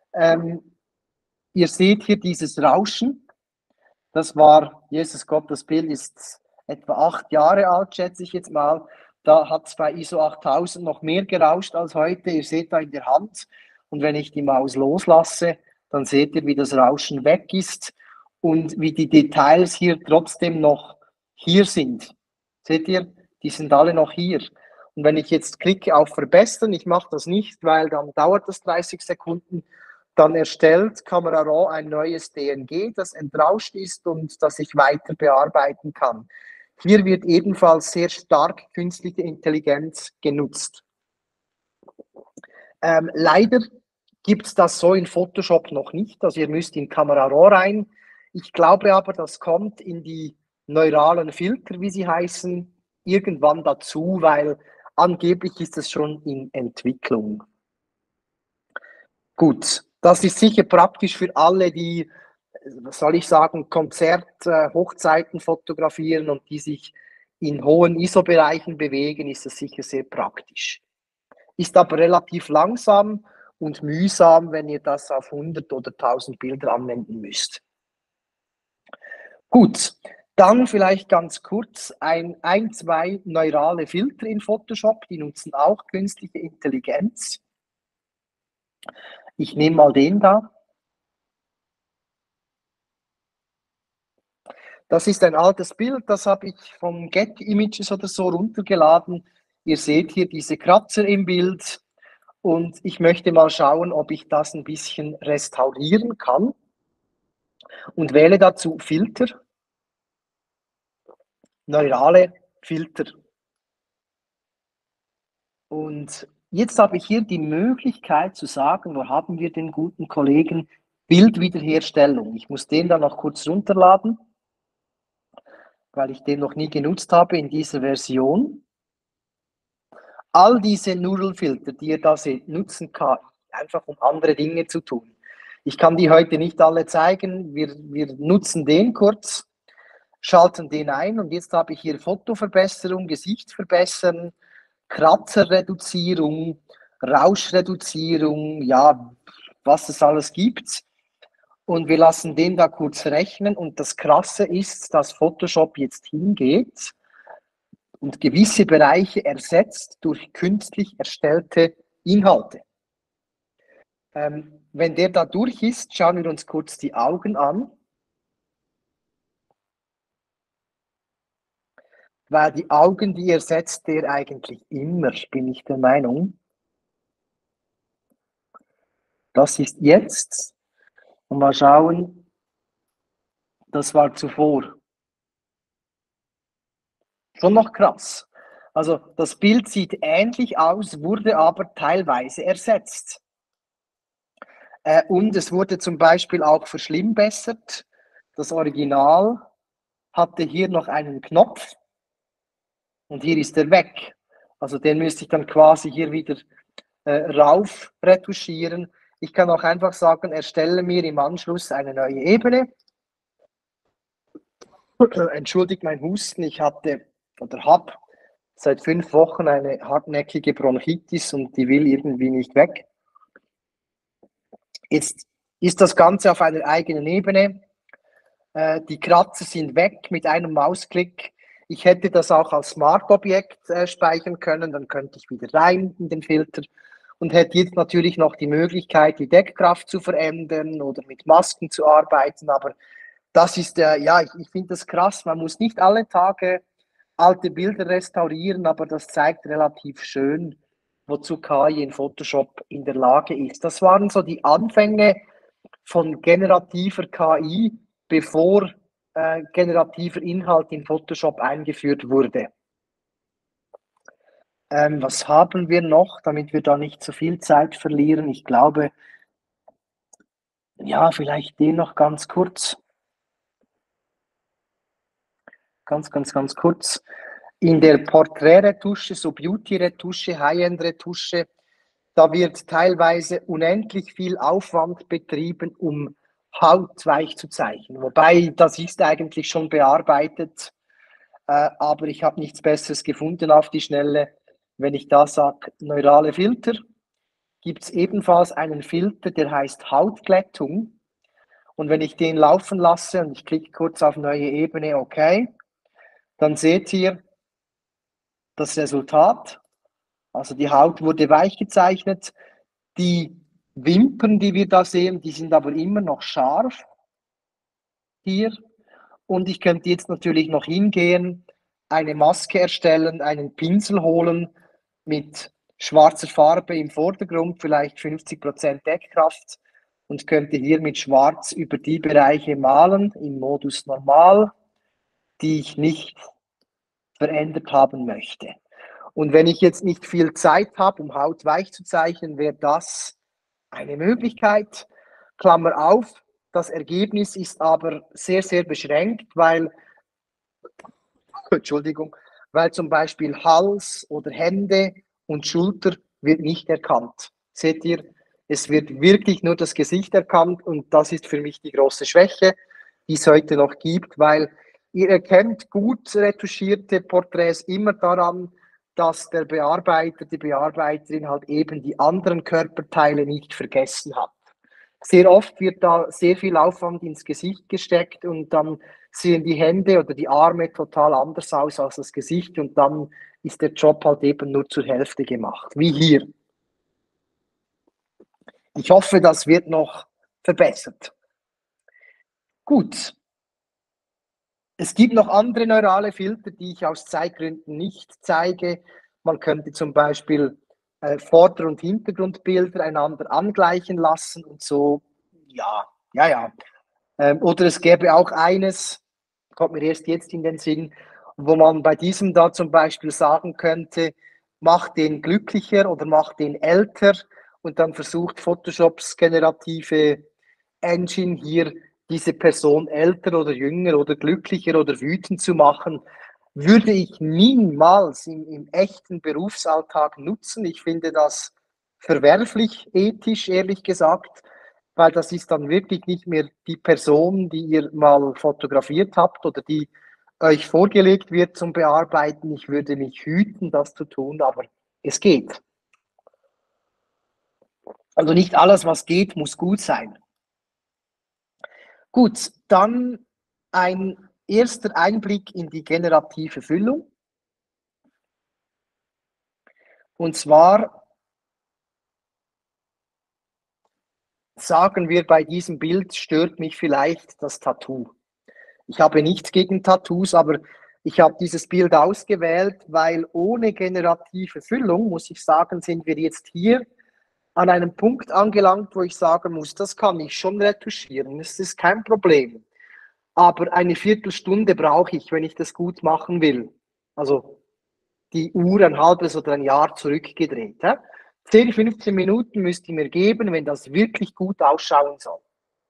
Ihr seht hier dieses Rauschen. Das war, Jesus Gott, das Bild ist etwa 8 Jahre alt, schätze ich jetzt mal. Da hat es bei ISO 8000 noch mehr gerauscht als heute. Ihr seht da in der Hand. Und wenn ich die Maus loslasse, dann seht ihr, wie das Rauschen weg ist und wie die Details hier trotzdem noch hier sind. Seht ihr? Die sind alle noch hier. Und wenn ich jetzt klicke auf Verbessern, ich mache das nicht, weil dann dauert das 30 Sekunden, dann erstellt Camera Raw ein neues DNG, das entrauscht ist und das ich weiter bearbeiten kann. Hier wird ebenfalls sehr stark künstliche Intelligenz genutzt. Leider gibt es das so in Photoshop noch nicht, also ihr müsst in Camera Raw rein. Ich glaube aber, das kommt in die neuralen Filter, wie sie heißen, irgendwann dazu, weil angeblich ist es schon in Entwicklung. Gut, das ist sicher praktisch für alle, die, was soll ich sagen, Hochzeiten fotografieren und die sich in hohen ISO-Bereichen bewegen, ist das sicher sehr praktisch. Ist aber relativ langsam und mühsam, wenn ihr das auf 100 oder 1000 Bilder anwenden müsst. Gut, dann vielleicht ganz kurz zwei neurale Filter in Photoshop, die nutzen auch künstliche Intelligenz. Ich nehme mal den da. Das ist ein altes Bild, das habe ich vom Getty Images oder so runtergeladen. Ihr seht hier diese Kratzer im Bild und ich möchte mal schauen, ob ich das ein bisschen restaurieren kann und wähle dazu Filter, neurale Filter. Und jetzt habe ich hier die Möglichkeit zu sagen, wo haben wir den guten Kollegen Bildwiederherstellung. Ich muss den dann noch kurz runterladen, weil ich den noch nie genutzt habe in dieser Version. All diese Neural Filter, die ihr da seht, nutzen KI, einfach um andere Dinge zu tun. Ich kann die heute nicht alle zeigen. Wir nutzen den kurz, schalten den ein und jetzt habe ich hier Fotoverbesserung, Gesichtsverbessern, Kratzerreduzierung, Rauschreduzierung, ja, was es alles gibt. Und wir lassen den da kurz rechnen. Und das Krasse ist, dass Photoshop jetzt hingeht und gewisse Bereiche ersetzt durch künstlich erstellte Inhalte. Wenn der da durch ist, schauen wir uns kurz die Augen an. Weil die Augen, die ersetzt der eigentlich immer, bin ich der Meinung. Das ist jetzt. Und mal schauen, das war zuvor. Schon noch krass. Also das Bild sieht ähnlich aus, wurde aber teilweise ersetzt. Und es wurde zum Beispiel auch verschlimmbessert. Das Original hatte hier noch einen Knopf und hier ist er weg. Also den müsste ich dann quasi hier wieder rauf retuschieren. Ich kann auch einfach sagen, erstelle mir im Anschluss eine neue Ebene. Entschuldigt mein Husten, ich hatte oder habe seit 5 Wochen eine hartnäckige Bronchitis und die will irgendwie nicht weg. Jetzt ist das Ganze auf einer eigenen Ebene. Die Kratzer sind weg mit einem Mausklick. Ich hätte das auch als Smart-Objekt speichern können, dann könnte ich wieder rein in den Filter und hätte jetzt natürlich noch die Möglichkeit, die Deckkraft zu verändern oder mit Masken zu arbeiten, aber das ist, ja, ich finde das krass. Man muss nicht alle Tage alte Bilder restaurieren, aber das zeigt relativ schön, wozu KI in Photoshop in der Lage ist. Das waren so die Anfänge von generativer KI, bevor generativer Inhalt in Photoshop eingeführt wurde. Was haben wir noch, damit wir da nicht so viel Zeit verlieren? Ich glaube, ja, vielleicht den noch ganz kurz. Ganz kurz. In der Porträtretusche, so Beauty-Retusche, High-End-Retusche, da wird teilweise unendlich viel Aufwand betrieben, um Haut weich zu zeichnen. Wobei, das ist eigentlich schon bearbeitet, aber ich habe nichts Besseres gefunden auf die Schnelle. Wenn ich da sage, neurale Filter, gibt es ebenfalls einen Filter, der heißt Hautglättung. Und wenn ich den laufen lasse und ich klicke kurz auf neue Ebene, okay, dann seht ihr das Resultat. Also die Haut wurde weich gezeichnet. Die Wimpern, die wir da sehen, die sind aber immer noch scharf hier. Und ich könnte jetzt natürlich noch hingehen, eine Maske erstellen, einen Pinsel holen mit schwarzer Farbe im Vordergrund, vielleicht 50% Deckkraft und könnte hier mit Schwarz über die Bereiche malen im Modus Normal, die ich nicht verändert haben möchte. Und wenn ich jetzt nicht viel Zeit habe, um Haut weich zu zeichnen, wäre das eine Möglichkeit. Klammer auf, das Ergebnis ist aber sehr, sehr beschränkt, weil zum Beispiel Hals oder Hände und Schulter wird nicht erkannt. Seht ihr, es wird wirklich nur das Gesicht erkannt und das ist für mich die große Schwäche, die es heute noch gibt, weil ihr erkennt gut retuschierte Porträts immer daran, dass der Bearbeiter, die Bearbeiterin halt eben die anderen Körperteile nicht vergessen hat. Sehr oft wird da sehr viel Aufwand ins Gesicht gesteckt und dann sehen die Hände oder die Arme total anders aus als das Gesicht und dann ist der Job halt eben nur zur Hälfte gemacht, wie hier. Ich hoffe, das wird noch verbessert. Gut. Es gibt noch andere neurale Filter, die ich aus Zeitgründen nicht zeige. Man könnte zum Beispiel Vorder- und Hintergrundbilder einander angleichen lassen und so. Ja. Oder es gäbe auch eines, kommt mir erst jetzt in den Sinn, wo man bei diesem da zum Beispiel sagen könnte, mach den glücklicher oder mach den älter und dann versucht Photoshops generative Engine hier diese Person älter oder jünger oder glücklicher oder wütend zu machen, würde ich niemals im echten Berufsalltag nutzen. Ich finde das verwerflich, ethisch, ehrlich gesagt. weil das ist dann wirklich nicht mehr die Person, die ihr mal fotografiert habt oder die euch vorgelegt wird zum Bearbeiten. Ich würde mich hüten, das zu tun, aber es geht. Also nicht alles, was geht, muss gut sein. Gut, dann ein erster Einblick in die generative Füllung. Und zwar sagen wir, bei diesem Bild stört mich vielleicht das Tattoo. Ich habe nichts gegen Tattoos, aber ich habe dieses Bild ausgewählt, weil ohne generative Füllung, muss ich sagen, sind wir jetzt hier an einem Punkt angelangt, wo ich sagen muss, das kann ich schon retuschieren, das ist kein Problem. Aber eine Viertelstunde brauche ich, wenn ich das gut machen will. Also die Uhr ein halbes oder ein Jahr zurückgedreht. 10, 15 Minuten müsst ihr mir geben, wenn das wirklich gut ausschauen soll.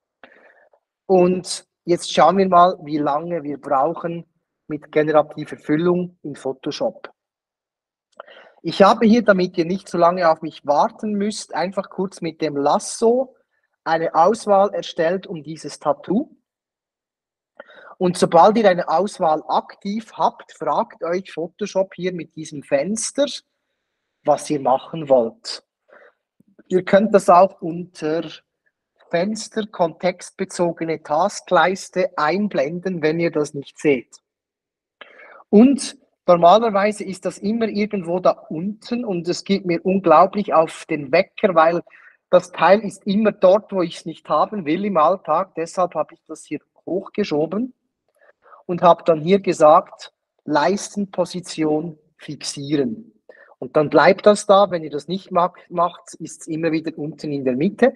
Und jetzt schauen wir mal, wie lange wir brauchen mit generativer Füllung in Photoshop. Ich habe hier, damit ihr nicht so lange auf mich warten müsst, einfach kurz mit dem Lasso eine Auswahl erstellt um dieses Tattoo. Und sobald ihr eine Auswahl aktiv habt, fragt euch Photoshop hier mit diesem Fenster, was ihr machen wollt. Ihr könnt das auch unter Fenster kontextbezogene Taskleiste einblenden, wenn ihr das nicht seht. Und normalerweise ist das immer irgendwo da unten und es geht mir unglaublich auf den Wecker, weil das Teil ist immer dort, wo ich es nicht haben will im Alltag. Deshalb habe ich das hier hochgeschoben und habe dann hier gesagt, Leistenposition fixieren. Und dann bleibt das da. Wenn ihr das nicht macht, ist es immer wieder unten in der Mitte.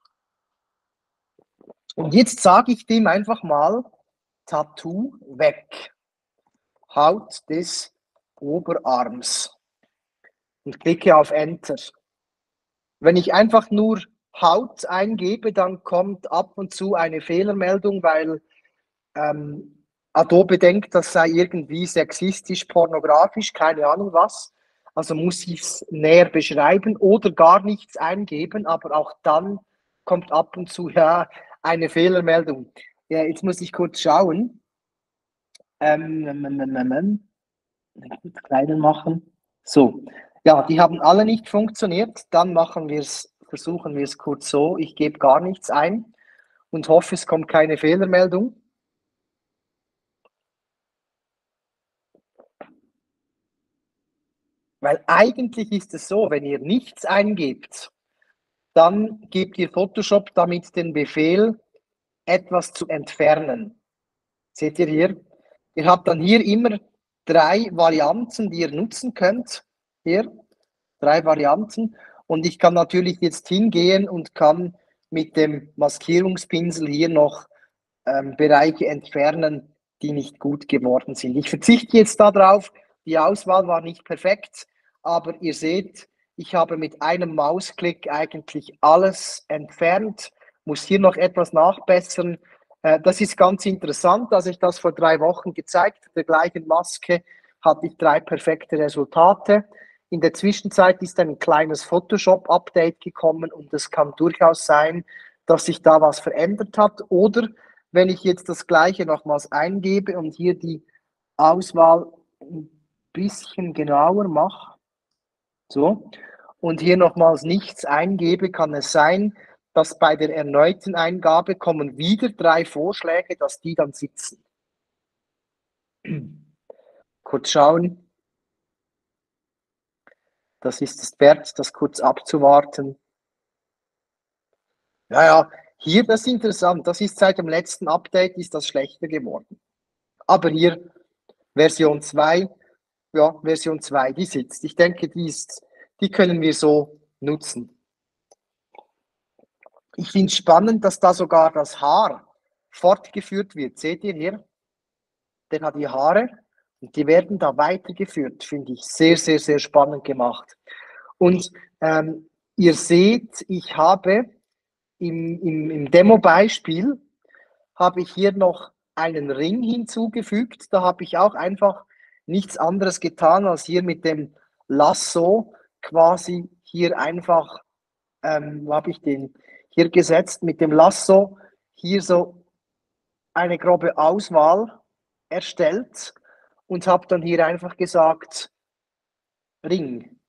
Und jetzt sage ich dem einfach mal Tattoo weg. Haut des Oberarms. Und klicke auf Enter. Wenn ich einfach nur Haut eingebe, dann kommt ab und zu eine Fehlermeldung, weil Adobe denkt, das sei irgendwie sexistisch, pornografisch, keine Ahnung was. Also muss ich es näher beschreiben oder gar nichts eingeben, aber auch dann kommt ab und zu ja eine Fehlermeldung. Ja, jetzt muss ich kurz schauen. Kurz kleiner machen. So, ja, die haben alle nicht funktioniert. Dann versuchen wir es kurz so. Ich gebe gar nichts ein und hoffe, es kommt keine Fehlermeldung. Weil eigentlich ist es so, wenn ihr nichts eingebt, dann gebt ihr Photoshop damit den Befehl, etwas zu entfernen. Seht ihr hier? Ihr habt dann hier immer 3 Varianten, die ihr nutzen könnt. Hier, 3 Varianten. Und ich kann natürlich jetzt hingehen und kann mit dem Maskierungspinsel hier noch Bereiche entfernen, die nicht gut geworden sind. Ich verzichte jetzt darauf. Die Auswahl war nicht perfekt, aber ihr seht, ich habe mit einem Mausklick eigentlich alles entfernt, muss hier noch etwas nachbessern. Das ist ganz interessant, als ich das vor 3 Wochen gezeigt habe, der gleichen Maske, hatte ich 3 perfekte Resultate. In der Zwischenzeit ist ein kleines Photoshop-Update gekommen und es kann durchaus sein, dass sich da was verändert hat. Oder wenn ich jetzt das Gleiche nochmals eingebe und hier die Auswahl ein bisschen genauer mache, so, und hier nochmals nichts eingebe, kann es sein, dass bei der erneuten Eingabe kommen wieder 3 Vorschläge, dass die dann sitzen. Kurz schauen. Das ist es wert, das kurz abzuwarten. Ja, hier, das ist interessant. Das ist seit dem letzten Update ist das schlechter geworden. Aber hier Version 2, ja, Version 2, die sitzt. Ich denke, die können wir so nutzen. Ich finde es spannend, dass da sogar das Haar fortgeführt wird. Seht ihr hier? Der hat die Haare und die werden da weitergeführt. Finde ich sehr, sehr, sehr spannend gemacht. Und ihr seht, ich habe im Demo-Beispiel habe ich hier noch einen Ring hinzugefügt. Da habe ich auch einfach nichts anderes getan, als hier mit dem Lasso quasi hier einfach, wo habe ich den? hier gesetzt mit dem Lasso, hier so eine grobe Auswahl erstellt und habe dann hier einfach gesagt, Ring.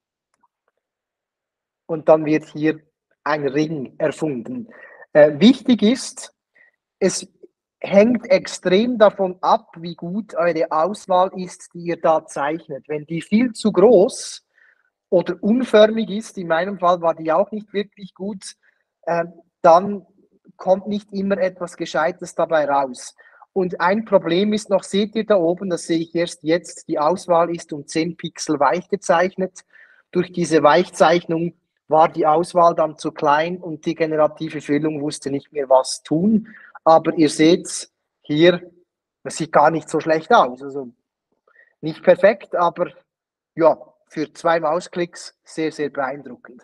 Und dann wird hier ein Ring erfunden. Wichtig ist, es hängt extrem davon ab, wie gut eure Auswahl ist, die ihr da zeichnet. Wenn die viel zu groß oder unförmig ist, in meinem Fall war die auch nicht wirklich gut, dann kommt nicht immer etwas Gescheites dabei raus. Und ein Problem ist noch, seht ihr da oben, das sehe ich erst jetzt, die Auswahl ist um 10 Pixel weich gezeichnet. Durch diese Weichzeichnung war die Auswahl dann zu klein und die generative Füllung wusste nicht mehr, was tun. Aber ihr seht hier, das sieht gar nicht so schlecht aus. Also nicht perfekt, aber ja, für 2 Mausklicks sehr, sehr beeindruckend.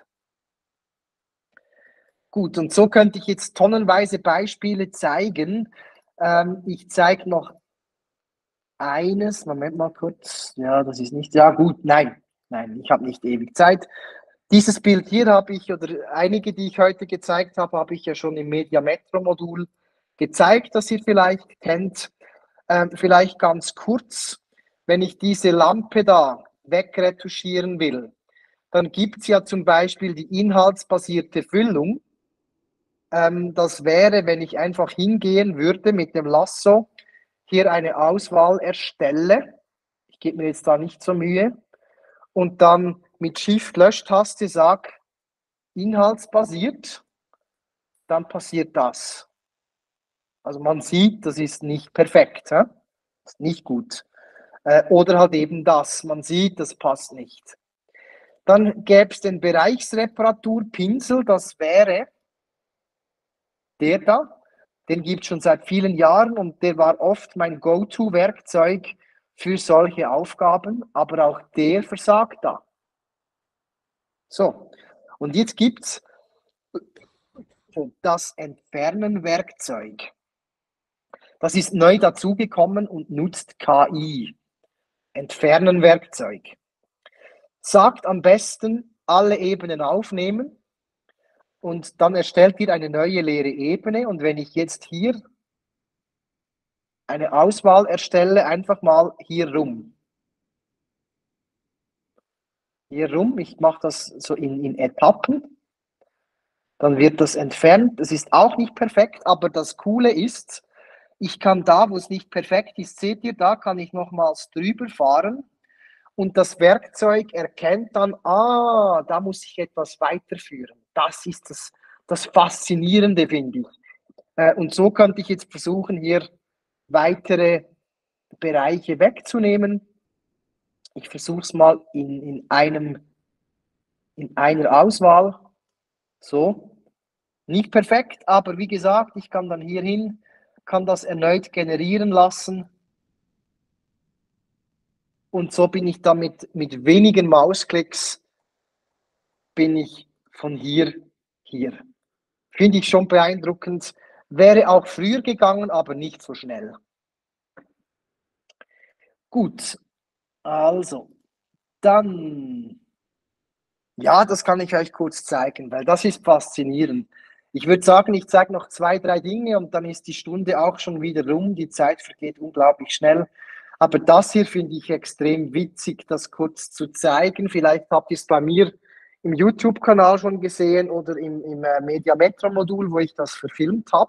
Gut, und so könnte ich jetzt tonnenweise Beispiele zeigen. Ich zeige noch eines. Moment mal kurz. Ja, das ist nicht. Ja, gut, nein, ich habe nicht ewig Zeit. Dieses Bild hier habe ich, oder einige, die ich heute gezeigt habe, habe ich ja schon im Media Metro Modul gezeigt, das ihr vielleicht kennt. Vielleicht ganz kurz, wenn ich diese Lampe da wegretuschieren will, dann gibt es ja zum Beispiel die inhaltsbasierte Füllung. Das wäre, wenn ich einfach hingehen würde mit dem Lasso, hier eine Auswahl erstelle. Ich gebe mir jetzt da nicht so Mühe. Und dann mit Shift-Lösch-Taste sage, inhaltsbasiert, dann passiert das. Also man sieht, das ist nicht perfekt, das ist nicht gut. Oder halt eben das, man sieht, das passt nicht. Dann gäbe es den Bereichsreparaturpinsel, das wäre der da. Den gibt es schon seit vielen Jahren und der war oft mein Go-To-Werkzeug für solche Aufgaben, aber auch der versagt da. So, und jetzt gibt es das Entfernen-Werkzeug. Das ist neu dazugekommen und nutzt KI. Entfernen-Werkzeug. Sagt am besten alle Ebenen aufnehmen und dann erstellt ihr eine neue leere Ebene. Und wenn ich jetzt hier eine Auswahl erstelle, einfach mal hier rum. Hier rum, ich mache das so in Etappen. Dann wird das entfernt. Das ist auch nicht perfekt, aber das Coole ist, ich kann da, wo es nicht perfekt ist, seht ihr, da kann ich nochmals drüber fahren und das Werkzeug erkennt dann, da muss ich etwas weiterführen. Das ist das Faszinierende, finde ich. Und so könnte ich jetzt versuchen, hier weitere Bereiche wegzunehmen. Ich versuche es mal in einer Auswahl. So, nicht perfekt, aber wie gesagt, ich kann dann hier hin, kann das erneut generieren lassen. Und so bin ich damit mit wenigen Mausklicks bin ich von hier. Finde ich schon beeindruckend. Wäre auch früher gegangen, aber nicht so schnell. Gut, also dann, ja, das kann ich euch kurz zeigen, weil das ist faszinierend. Ich würde sagen, ich zeige noch 2, 3 Dinge und dann ist die Stunde auch schon wieder rum. Die Zeit vergeht unglaublich schnell. Aber das hier finde ich extrem witzig, das kurz zu zeigen. Vielleicht habt ihr es bei mir im YouTube-Kanal schon gesehen oder im Media Metro Modul, wo ich das verfilmt habe.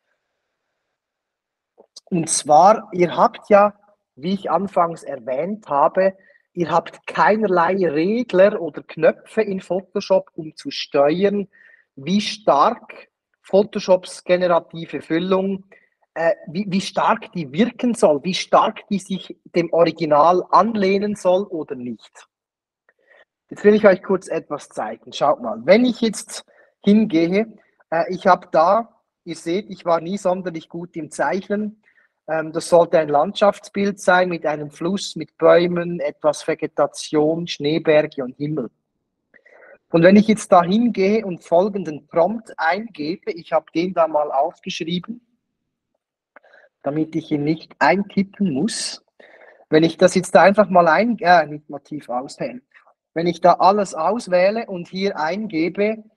Und zwar, ihr habt ja, wie ich anfangs erwähnt habe, ihr habt keinerlei Regler oder Knöpfe in Photoshop, um zu steuern, wie stark Photoshops generative Füllung, wie stark die wirken soll, wie stark die sich dem Original anlehnen soll oder nicht. Jetzt will ich euch kurz etwas zeigen. Schaut mal, wenn ich jetzt hingehe, ich habe da, ihr seht, ich war nie sonderlich gut im Zeichnen. Das sollte ein Landschaftsbild sein mit einem Fluss, mit Bäumen, etwas Vegetation, Schneeberge und Himmel. Und wenn ich jetzt da hingehe und folgenden Prompt eingebe, ich habe den da mal aufgeschrieben, damit ich ihn nicht eintippen muss. Wenn ich das jetzt da einfach mal nicht Motiv auswählen. Wenn ich da alles auswähle und hier eingebe,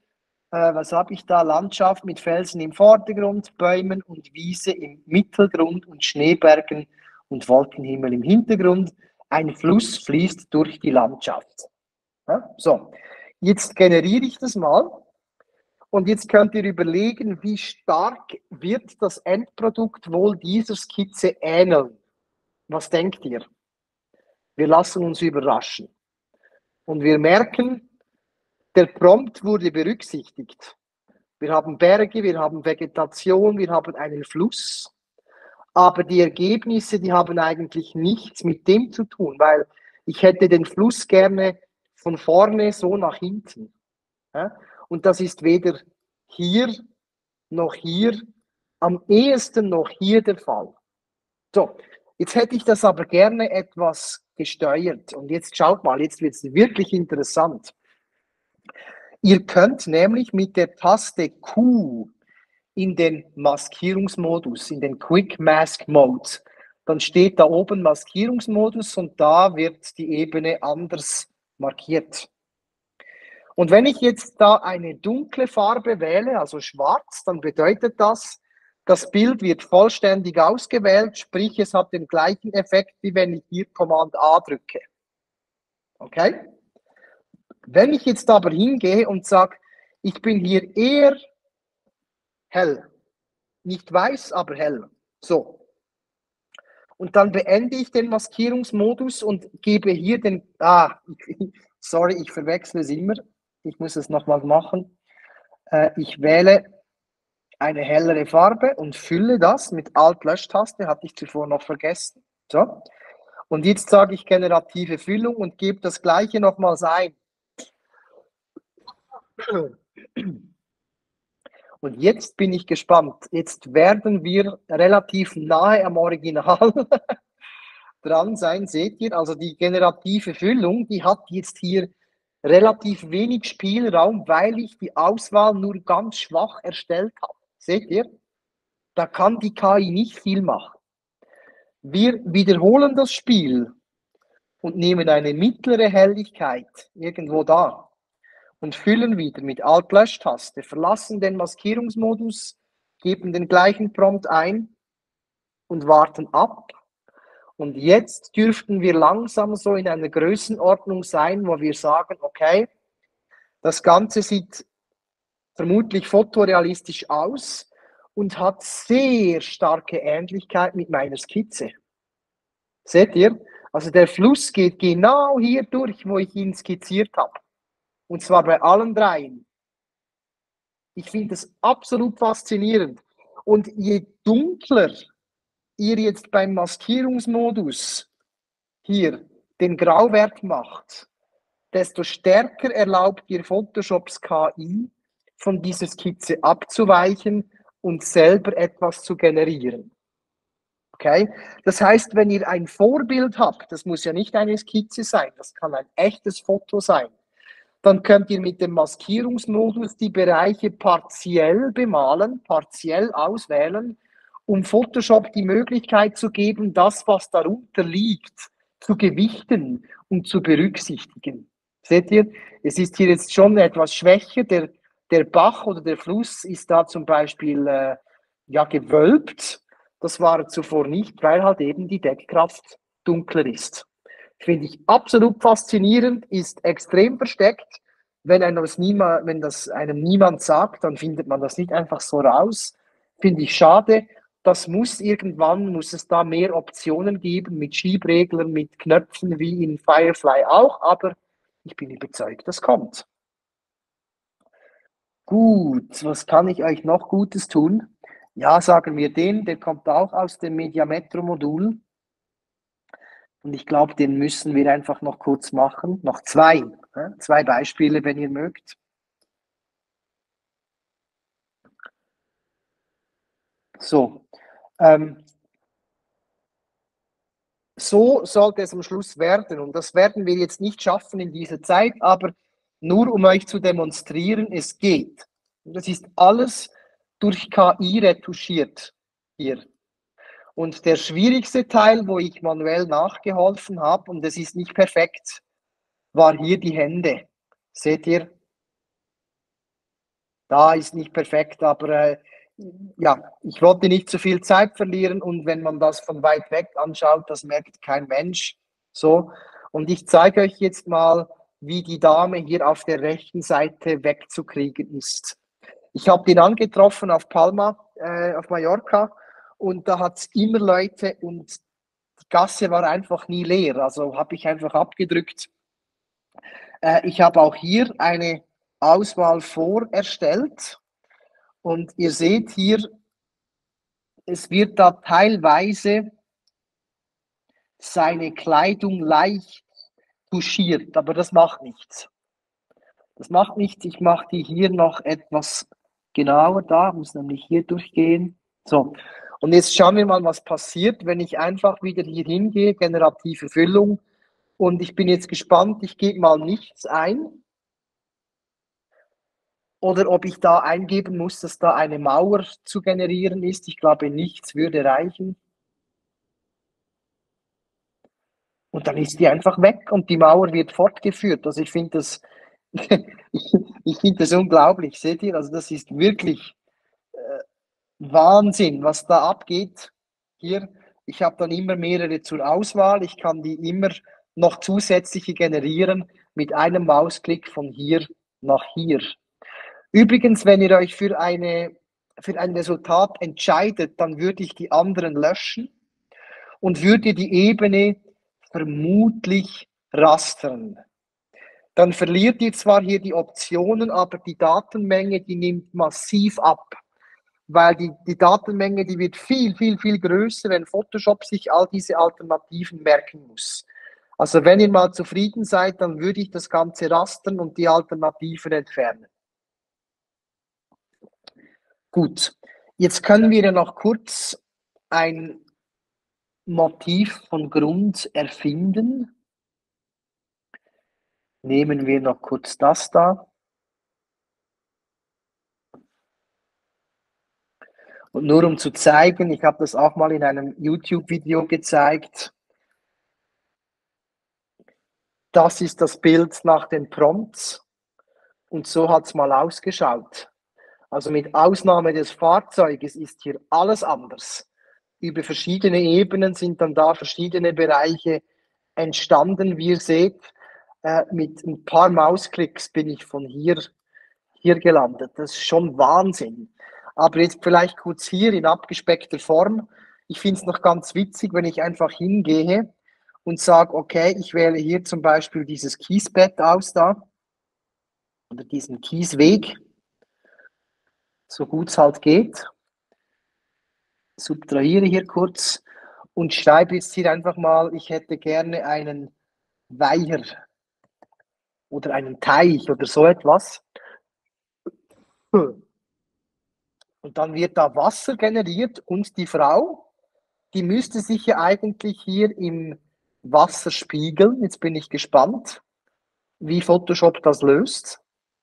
Was habe ich da? Landschaft mit Felsen im Vordergrund, Bäumen und Wiese im Mittelgrund und Schneebergen und Wolkenhimmel im Hintergrund. Ein Fluss fließt durch die Landschaft. Ja, so, jetzt generiere ich das mal und jetzt könnt ihr überlegen, wie stark wird das Endprodukt wohl dieser Skizze ähneln. Was denkt ihr? Wir lassen uns überraschen. Und wir merken, der Prompt wurde berücksichtigt. Wir haben Berge, wir haben Vegetation, wir haben einen Fluss. Aber die Ergebnisse, die haben eigentlich nichts mit dem zu tun, weil ich hätte den Fluss gerne von vorne so nach hinten. Ja? Und das ist weder hier noch hier, am ehesten noch hier der Fall. So, jetzt hätte ich das aber gerne etwas gesteuert. Und jetzt schaut mal, jetzt wird es wirklich interessant. Ihr könnt nämlich mit der Taste Q in den Maskierungsmodus, in den Quick Mask Mode. Dann steht da oben Maskierungsmodus und da wird die Ebene anders markiert. Und wenn ich jetzt da eine dunkle Farbe wähle, also schwarz, dann bedeutet das, das Bild wird vollständig ausgewählt, sprich es hat den gleichen Effekt, wie wenn ich hier Command A drücke. Okay? Wenn ich jetzt aber hingehe und sage, ich bin hier eher hell, nicht weiß, aber hell, so. Und dann beende ich den Maskierungsmodus und gebe hier den, sorry, ich verwechsle es immer, ich muss es nochmal machen. Ich wähle eine hellere Farbe und fülle das mit Alt-Lösch-Taste, hatte ich zuvor noch vergessen. So. Und jetzt sage ich generative Füllung und gebe das gleiche nochmals ein. Und jetzt bin ich gespannt. Jetzt werden wir relativ nahe am Original dran sein. Seht ihr, also die generative Füllung, die hat jetzt hier relativ wenig Spielraum, weil ich die Auswahl nur ganz schwach erstellt habe. Seht ihr? Da kann die KI nicht viel machen. Wir wiederholen das Spiel und nehmen eine mittlere Helligkeit irgendwo da und füllen wieder mit Alt-Lösch-Taste, verlassen den Maskierungsmodus, geben den gleichen Prompt ein und warten ab. Und jetzt dürften wir langsam so in einer Größenordnung sein, wo wir sagen, okay, das Ganze sieht vermutlich fotorealistisch aus und hat sehr starke Ähnlichkeit mit meiner Skizze. Seht ihr? Also der Fluss geht genau hier durch, wo ich ihn skizziert habe. Und zwar bei allen dreien. Ich finde das absolut faszinierend. Und je dunkler ihr jetzt beim Maskierungsmodus hier den Grauwert macht, desto stärker erlaubt ihr Photoshops KI, von dieser Skizze abzuweichen und selber etwas zu generieren. Okay? Das heißt, wenn ihr ein Vorbild habt, das muss ja nicht eine Skizze sein, das kann ein echtes Foto sein, dann könnt ihr mit dem Maskierungsmodus die Bereiche partiell bemalen, partiell auswählen, um Photoshop die Möglichkeit zu geben, das, was darunter liegt, zu gewichten und zu berücksichtigen. Seht ihr, es ist hier jetzt schon etwas schwächer. Der Bach oder der Fluss ist da zum Beispiel gewölbt. Das war zuvor nicht, weil halt eben die Deckkraft dunkler ist. Finde ich absolut faszinierend, ist extrem versteckt. Wenn das einem niemand sagt, dann findet man das nicht einfach so raus. Finde ich schade. Muss es da mehr Optionen geben mit Schiebreglern, mit Knöpfen wie in Firefly auch, aber ich bin überzeugt, das kommt. Gut, was kann ich euch noch Gutes tun? Ja, sagen wir den, der kommt auch aus dem Mediametro-Modul. Und ich glaube, den müssen wir einfach noch kurz machen. Noch zwei Beispiele, wenn ihr mögt. So, so sollte es am Schluss werden. Und das werden wir jetzt nicht schaffen in dieser Zeit, aber nur um euch zu demonstrieren, es geht. Und das ist alles durch KI retuschiert hier. Und der schwierigste Teil, wo ich manuell nachgeholfen habe, und es ist nicht perfekt, war hier die Hände. Seht ihr? Da ist nicht perfekt, aber ja, ich wollte nicht zu viel Zeit verlieren und wenn man das von weit weg anschaut, das merkt kein Mensch. So, und ich zeige euch jetzt mal, wie die Dame hier auf der rechten Seite wegzukriegen ist. Ich habe den angetroffen auf Palma, auf Mallorca, und da hat es immer Leute und die Gasse war einfach nie leer. Also habe ich einfach abgedrückt. Ich habe auch hier eine Auswahl vorerstellt und ihr seht hier, es wird da teilweise seine Kleidung leicht touchiert, aber das macht nichts. Das macht nichts. Ich mache die hier noch etwas genauer da, muss nämlich hier durchgehen. So, und jetzt schauen wir mal, was passiert, wenn ich einfach wieder hier hingehe, generative Füllung. Und ich bin jetzt gespannt, ich gebe mal nichts ein. Oder ob ich da eingeben muss, dass da eine Mauer zu generieren ist. Ich glaube, nichts würde reichen. Und dann ist die einfach weg und die Mauer wird fortgeführt. Also ich finde das, ich finde das unglaublich. Seht ihr? Also das ist wirklich Wahnsinn, was da abgeht. Hier, ich habe dann immer mehrere zur Auswahl. Ich kann die immer noch zusätzliche generieren mit einem Mausklick von hier nach hier. Übrigens, wenn ihr euch für ein Resultat entscheidet, dann würde ich die anderen löschen und würde die Ebene vermutlich rastern. Dann verliert ihr zwar hier die Optionen, aber die Datenmenge, die nimmt massiv ab, weil die Datenmenge, die wird viel, viel, viel größer, wenn Photoshop sich all diese Alternativen merken muss. Also wenn ihr mal zufrieden seid, dann würde ich das Ganze rastern und die Alternativen entfernen. Gut, jetzt können wir ja noch kurz ein Motiv von Grund erfinden. Nehmen wir noch kurz das da. Und nur um zu zeigen, ich habe das auch mal in einem YouTube-Video gezeigt. Das ist das Bild nach den Prompts und so hat es mal ausgeschaut. Also mit Ausnahme des Fahrzeuges ist hier alles anders. Über verschiedene Ebenen sind dann da verschiedene Bereiche entstanden. Wie ihr seht, mit ein paar Mausklicks bin ich von hier gelandet. Das ist schon Wahnsinn. Aber jetzt vielleicht kurz hier in abgespeckter Form. Ich finde es noch ganz witzig, wenn ich einfach hingehe und sage, okay, ich wähle hier zum Beispiel dieses Kiesbett aus da oder diesen Kiesweg, so gut es halt geht. Subtrahiere hier kurz und schreibe jetzt hier einfach mal, ich hätte gerne einen Weiher oder einen Teich oder so etwas. Und dann wird da Wasser generiert und die Frau, die müsste sich ja eigentlich hier im Wasser spiegeln. Jetzt bin ich gespannt, wie Photoshop das löst.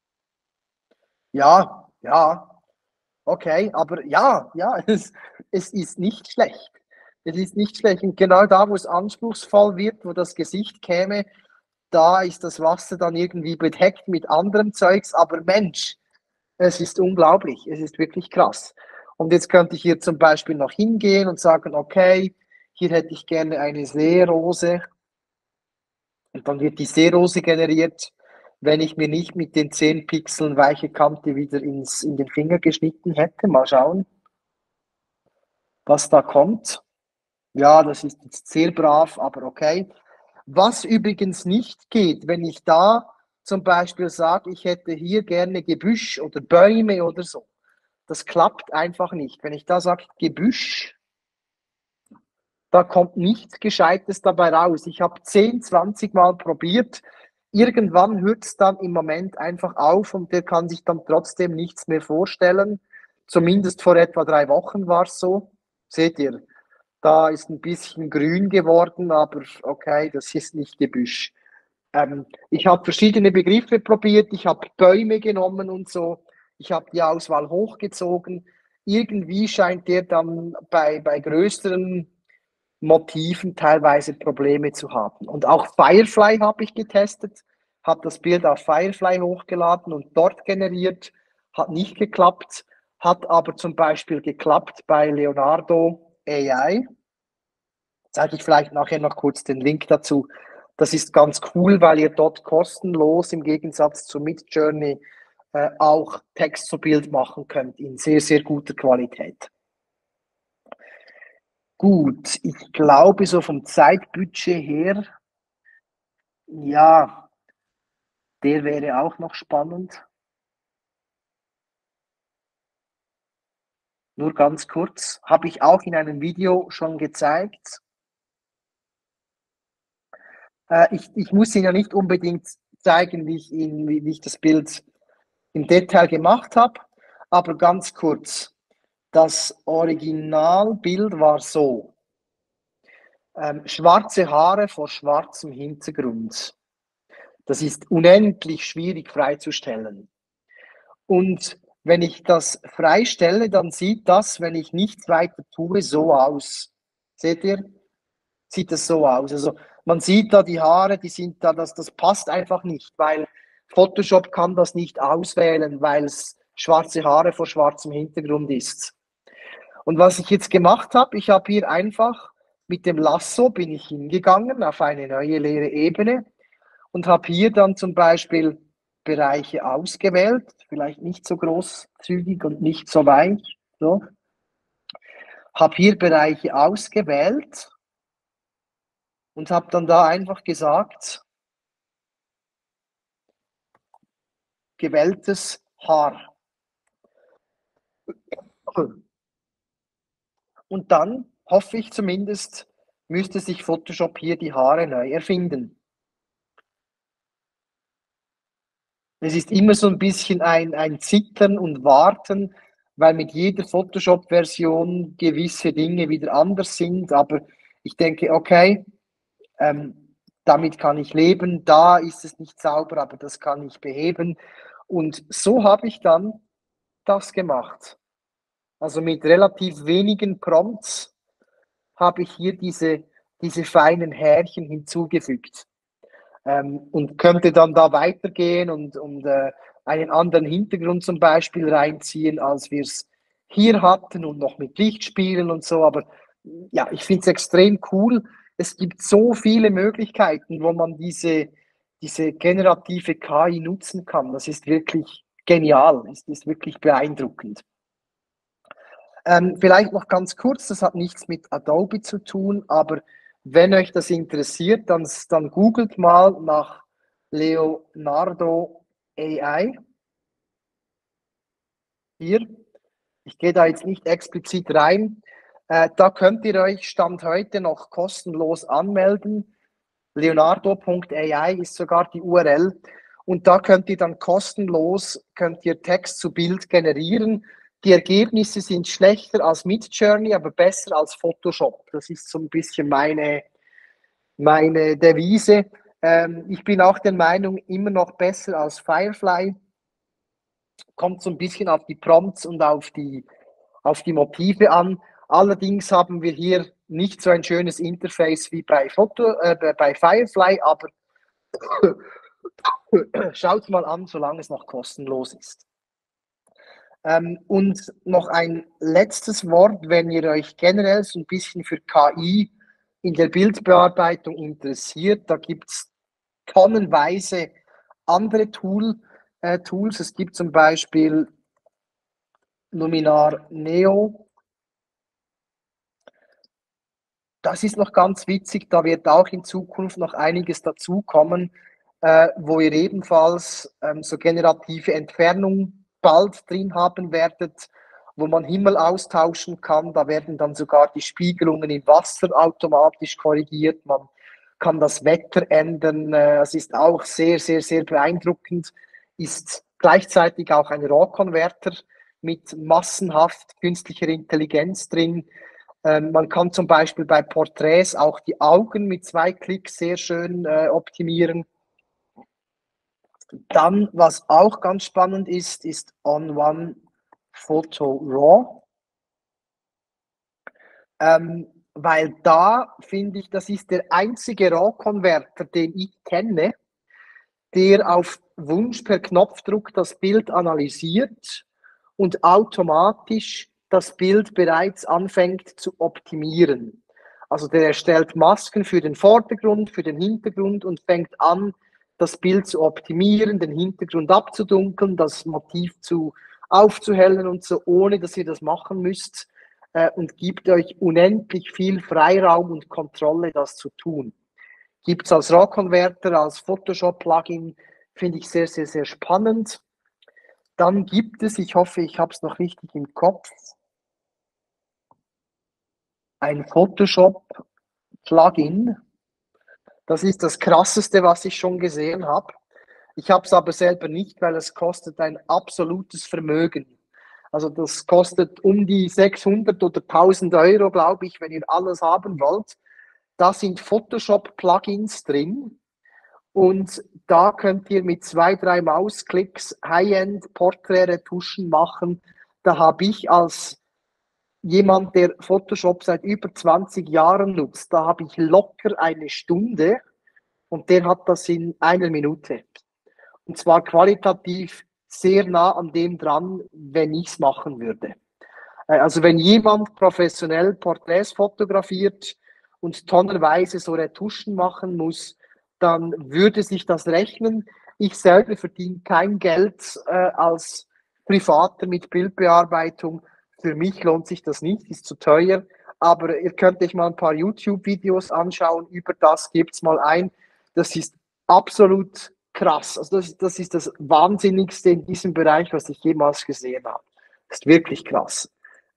Ja, ja, okay, aber ja, es ist nicht schlecht. Es ist nicht schlecht. Und genau da, wo es anspruchsvoll wird, wo das Gesicht käme, da ist das Wasser dann irgendwie bedeckt mit anderem Zeugs. Aber Mensch, es ist unglaublich. Es ist wirklich krass. Und jetzt könnte ich hier zum Beispiel noch hingehen und sagen, okay, hier hätte ich gerne eine Seerose. Und dann wird die Seerose generiert, wenn ich mir nicht mit den 10 Pixeln weiche Kante wieder in den Finger geschnitten hätte. Mal schauen, was da kommt. Ja, das ist jetzt sehr brav, aber okay. Was übrigens nicht geht, wenn ich da zum Beispiel sage, ich hätte hier gerne Gebüsch oder Bäume oder so. Das klappt einfach nicht. Wenn ich da sage Gebüsch, da kommt nichts Gescheites dabei raus. Ich habe 10, 20 Mal probiert. Irgendwann hört es dann im Moment einfach auf und der kann sich dann trotzdem nichts mehr vorstellen. Zumindest vor etwa 3 Wochen war es so. Seht ihr, da ist ein bisschen grün geworden, aber okay, das ist nicht Gebüsch. Ich habe verschiedene Begriffe probiert. Ich habe Bäume genommen und so. Ich habe die Auswahl hochgezogen. Irgendwie scheint der dann bei größeren Motiven teilweise Probleme zu haben. Und auch Firefly habe ich getestet, habe das Bild auf Firefly hochgeladen und dort generiert, hat nicht geklappt, hat aber zum Beispiel geklappt bei Leonardo AI. Zeige ich vielleicht nachher noch kurz den Link dazu. Das ist ganz cool, weil ihr dort kostenlos im Gegensatz zu Midjourney auch Text zu Bild machen könnt in sehr, sehr guter Qualität. Gut, ich glaube, so vom Zeitbudget her, ja, der wäre auch noch spannend. Nur ganz kurz, habe ich auch in einem Video schon gezeigt. Ich muss Ihnen ja nicht unbedingt zeigen, wie ich das Bild im Detail gemacht habe, aber ganz kurz. Das Originalbild war so. Schwarze Haare vor schwarzem Hintergrund. Das ist unendlich schwierig freizustellen. Und wenn ich das freistelle, dann sieht das, wenn ich nichts weiter tue, so aus. Seht ihr? Sieht das so aus. Also man sieht da die Haare, die sind da, das passt einfach nicht, weil Photoshop kann das nicht auswählen, weil es schwarze Haare vor schwarzem Hintergrund ist. Und was ich jetzt gemacht habe, ich habe hier einfach mit dem Lasso bin ich hingegangen auf eine neue leere Ebene und habe hier dann zum Beispiel Bereiche ausgewählt, vielleicht nicht so großzügig und nicht so weich. So. Habe hier Bereiche ausgewählt und habe dann da einfach gesagt, gewähltes Haar. Und dann hoffe ich zumindest, müsste sich Photoshop hier die Haare neu erfinden. Es ist immer so ein bisschen ein Zittern und Warten, weil mit jeder Photoshop-Version gewisse Dinge wieder anders sind. Aber ich denke, okay, damit kann ich leben. Da ist es nicht sauber, aber das kann ich beheben. Und so habe ich dann das gemacht. Also mit relativ wenigen Prompts habe ich hier diese feinen Härchen hinzugefügt. Und könnte dann da weitergehen und einen anderen Hintergrund zum Beispiel reinziehen, als wir es hier hatten und noch mit Licht spielen und so. Aber ja, ich finde es extrem cool. Es gibt so viele Möglichkeiten, wo man diese generative KI nutzen kann. Das ist wirklich genial. Es ist wirklich beeindruckend. Vielleicht noch ganz kurz, das hat nichts mit Adobe zu tun, aber wenn euch das interessiert, dann googelt mal nach Leonardo AI. Hier, ich gehe da jetzt nicht explizit rein. Da könnt ihr euch Stand heute noch kostenlos anmelden. Leonardo.ai ist sogar die URL. Und da könnt ihr dann kostenlos, könnt ihr Text zu Bild generieren. Die Ergebnisse sind schlechter als Midjourney, aber besser als Photoshop. Das ist so ein bisschen meine Devise. Ich bin auch der Meinung, immer noch besser als Firefly. Kommt so ein bisschen auf die Prompts und auf die Motive an. Allerdings haben wir hier nicht so ein schönes Interface wie bei Firefly, aber schaut mal an, solange es noch kostenlos ist. Und noch ein letztes Wort, wenn ihr euch generell so ein bisschen für KI in der Bildbearbeitung interessiert, da gibt es tonnenweise andere Tools. Es gibt zum Beispiel Luminar Neo. Das ist noch ganz witzig, da wird auch in Zukunft noch einiges dazukommen, wo ihr ebenfalls so generative Entfernung bald drin haben werdet, wo man Himmel austauschen kann. Da werden dann sogar die Spiegelungen im Wasser automatisch korrigiert. Man kann das Wetter ändern. Es ist auch sehr, sehr, sehr beeindruckend. Ist gleichzeitig auch ein RAW-Konverter mit massenhaft künstlicher Intelligenz drin. Man kann zum Beispiel bei Porträts auch die Augen mit 2 Klicks sehr schön optimieren. Dann, was auch ganz spannend ist On-One Photo RAW. Weil da finde ich, das ist der einzige RAW-Konverter, den ich kenne, der auf Wunsch per Knopfdruck das Bild analysiert und automatisch das Bild bereits anfängt zu optimieren. Also der erstellt Masken für den Vordergrund, für den Hintergrund und fängt an, das Bild zu optimieren, den Hintergrund abzudunkeln, das Motiv aufzuhellen und so, ohne dass ihr das machen müsst, und gibt euch unendlich viel Freiraum und Kontrolle, das zu tun. Gibt es als RAW-Converter, als Photoshop-Plugin, finde ich sehr, sehr, sehr spannend. Dann gibt es, ich hoffe, ich habe es noch richtig im Kopf, ein Photoshop-Plugin. Das ist das Krasseste, was ich schon gesehen habe. Ich habe es aber selber nicht, weil es kostet ein absolutes Vermögen. Also das kostet um die 600 oder 1000 Euro, glaube ich, wenn ihr alles haben wollt. Da sind Photoshop-Plugins drin und da könnt ihr mit 2, 3 Mausklicks High-End-Portrait-Retuschen machen. Da habe ich als jemand, der Photoshop seit über 20 Jahren nutzt, da habe ich locker eine Stunde und der hat das in einer Minute. Und zwar qualitativ sehr nah an dem dran, wenn ich es machen würde. Also wenn jemand professionell Porträts fotografiert und tonnenweise so Retuschen machen muss, dann würde sich das rechnen. Ich selber verdiene kein Geld als Privater mit Bildbearbeitung. Für mich lohnt sich das nicht, ist zu teuer. Aber ihr könnt euch mal ein paar YouTube-Videos anschauen. Über das gebt es mal ein. Das ist absolut krass. Also das ist das Wahnsinnigste in diesem Bereich, was ich jemals gesehen habe. Das ist wirklich krass.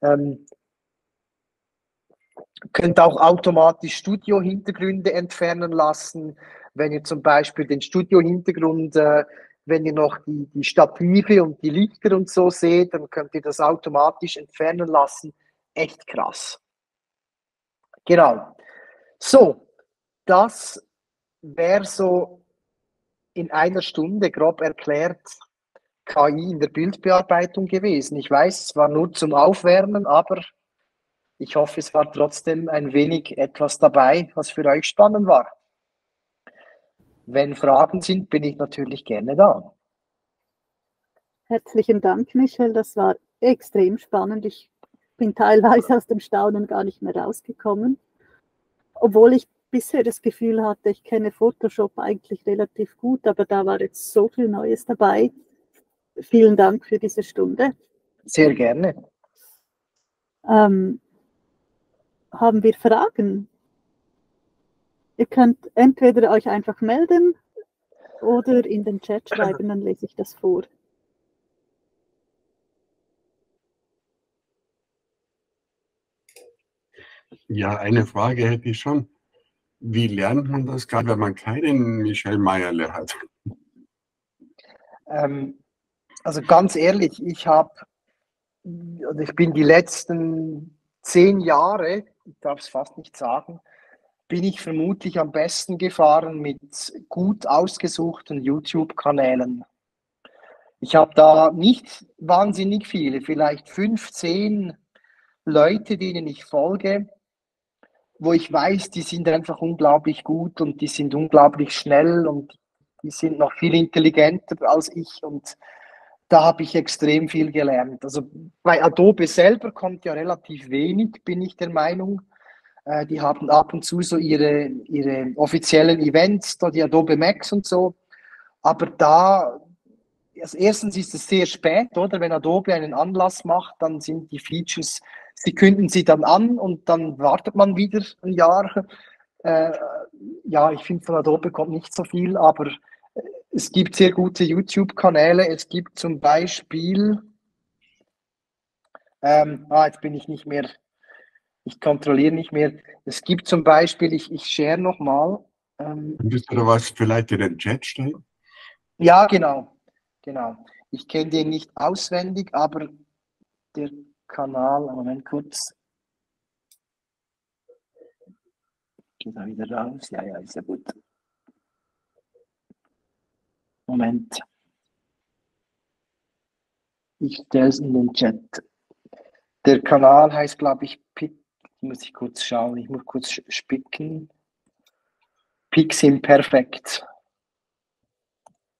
Könnt auch automatisch Studio-Hintergründe entfernen lassen. Wenn ihr zum Beispiel den Studio-Hintergrund, wenn ihr noch die Stative und die Lichter und so seht, dann könnt ihr das automatisch entfernen lassen. Echt krass. Genau. So, das wäre so in einer Stunde grob erklärt KI in der Bildbearbeitung gewesen. Ich weiß, es war nur zum Aufwärmen, aber ich hoffe, es war trotzdem ein wenig etwas dabei, was für euch spannend war. Wenn Fragen sind, bin ich natürlich gerne da. Herzlichen Dank, Michel. Das war extrem spannend. Ich bin teilweise aus dem Staunen gar nicht mehr rausgekommen, obwohl ich bisher das Gefühl hatte, ich kenne Photoshop eigentlich relativ gut, aber da war jetzt so viel Neues dabei. Vielen Dank für diese Stunde. Sehr gerne. Haben wir Fragen? Ihr könnt entweder euch einfach melden oder in den Chat schreiben, dann lese ich das vor. Ja, eine Frage hätte ich schon. Wie lernt man das gerade, wenn man keinen Michel Meierle hat? Also ganz ehrlich, ich bin die letzten 10 Jahre, ich darf es fast nicht sagen, bin ich vermutlich am besten gefahren mit gut ausgesuchten YouTube-Kanälen. Ich habe da nicht wahnsinnig viele, vielleicht 15 Leute, denen ich folge, wo ich weiß, die sind einfach unglaublich gut und die sind unglaublich schnell und die sind noch viel intelligenter als ich und da habe ich extrem viel gelernt. Also bei Adobe selber kommt ja relativ wenig, bin ich der Meinung. Die haben ab und zu so ihre offiziellen Events, da die Adobe Max und so. Aber da, also erstens ist es sehr spät, oder? Wenn Adobe einen Anlass macht, dann sind die Features, sie kündigen sie dann an und dann wartet man wieder ein Jahr. Ja, ich finde, von Adobe kommt nicht so viel, aber es gibt sehr gute YouTube-Kanäle. Es gibt zum Beispiel, jetzt bin ich nicht mehr, ich kontrolliere nicht mehr. Es gibt zum Beispiel, ich share nochmal. Könntest du da was vielleicht in den Chat stellen? Ja, genau. Ich kenne den nicht auswendig, aber der Kanal, Moment kurz. Geht da wieder raus? Ja, ist ja gut. Moment. Ich stelle es in den Chat. Der Kanal heißt, glaube ich, muss ich kurz schauen, ich muss kurz spicken. Piximperfekt.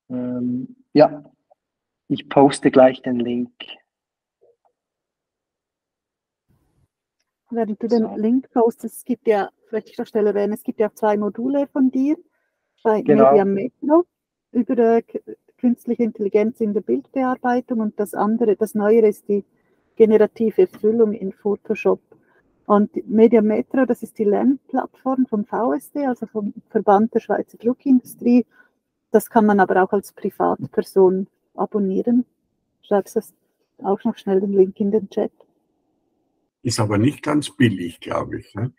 Ja, ich poste gleich den Link. Während du den Link postest, es gibt ja, vielleicht ich das schnell erwähnen, es gibt ja 2 Module von dir bei Genau. Media Metro über künstliche Intelligenz in der Bildbearbeitung und das andere, das Neue ist die generative Füllung in Photoshop. Und Media Metro, das ist die Lernplattform vom VSD, also vom Verband der Schweizer Druckindustrie. Das kann man aber auch als Privatperson abonnieren. Schreibst du auch noch schnell den Link in den Chat. Ist aber nicht ganz billig, glaube ich. Ne?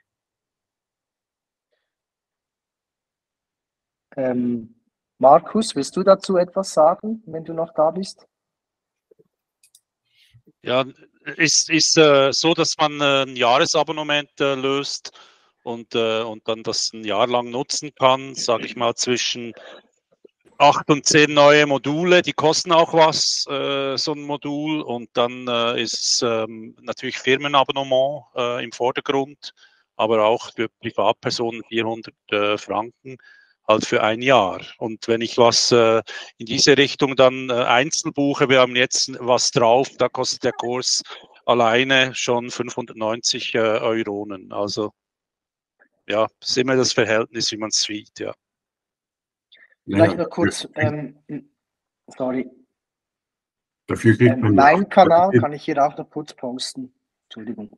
Markus, willst du dazu etwas sagen, wenn du noch da bist? Ja, ist so, dass man ein Jahresabonnement löst und dann das ein Jahr lang nutzen kann, sage ich mal, zwischen 8 und 10 neue Module, die kosten auch was, so ein Modul, und dann ist natürlich Firmenabonnement im Vordergrund, aber auch für Privatpersonen 400 Franken halt für ein Jahr. Und wenn ich was in diese Richtung dann einzeln buche, wir haben jetzt was drauf, da kostet der Kurs alleine schon 590 Euronen. Also ja, das ist immer das Verhältnis, wie man es sieht, ja. Vielleicht noch kurz, sorry. Dafür kriegt man Mein Kanal kann ich hier auch noch kurz posten. Entschuldigung.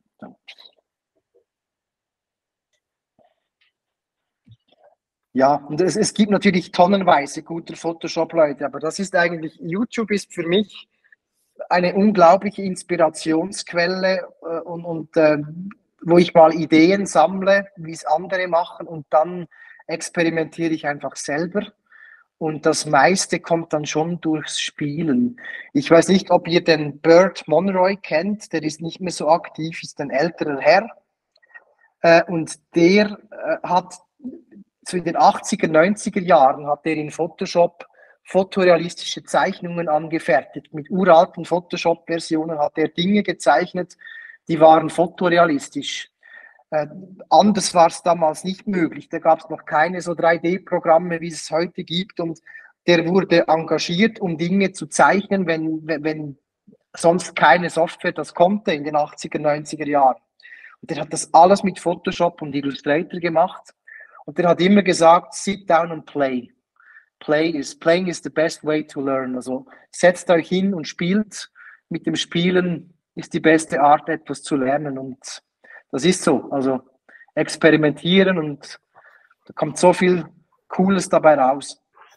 Ja, und es gibt natürlich tonnenweise guter Photoshop-Leute, aber das ist eigentlich, YouTube ist für mich eine unglaubliche Inspirationsquelle und wo ich mal Ideen sammle, wie es andere machen, und dann experimentiere ich einfach selber. Und das meiste kommt dann schon durchs Spielen. Ich weiß nicht, ob ihr den Bert Monroy kennt, der ist nicht mehr so aktiv, ist ein älterer Herr. Und der hat so in den 80er, 90er Jahren hat er in Photoshop fotorealistische Zeichnungen angefertigt. Mit uralten Photoshop-Versionen hat er Dinge gezeichnet, die waren fotorealistisch. Anders war es damals nicht möglich. Da gab es noch keine so 3D-Programme, wie es heute gibt. Und der wurde engagiert, um Dinge zu zeichnen, wenn sonst keine Software das konnte in den 80er, 90er Jahren. Und der hat das alles mit Photoshop und Illustrator gemacht. Und der hat immer gesagt, sit down and play. Playing is the best way to learn. Also setzt euch hin und spielt. Mit dem Spielen ist die beste Art, etwas zu lernen. Und das ist so. Also experimentieren, und da kommt so viel Cooles dabei raus.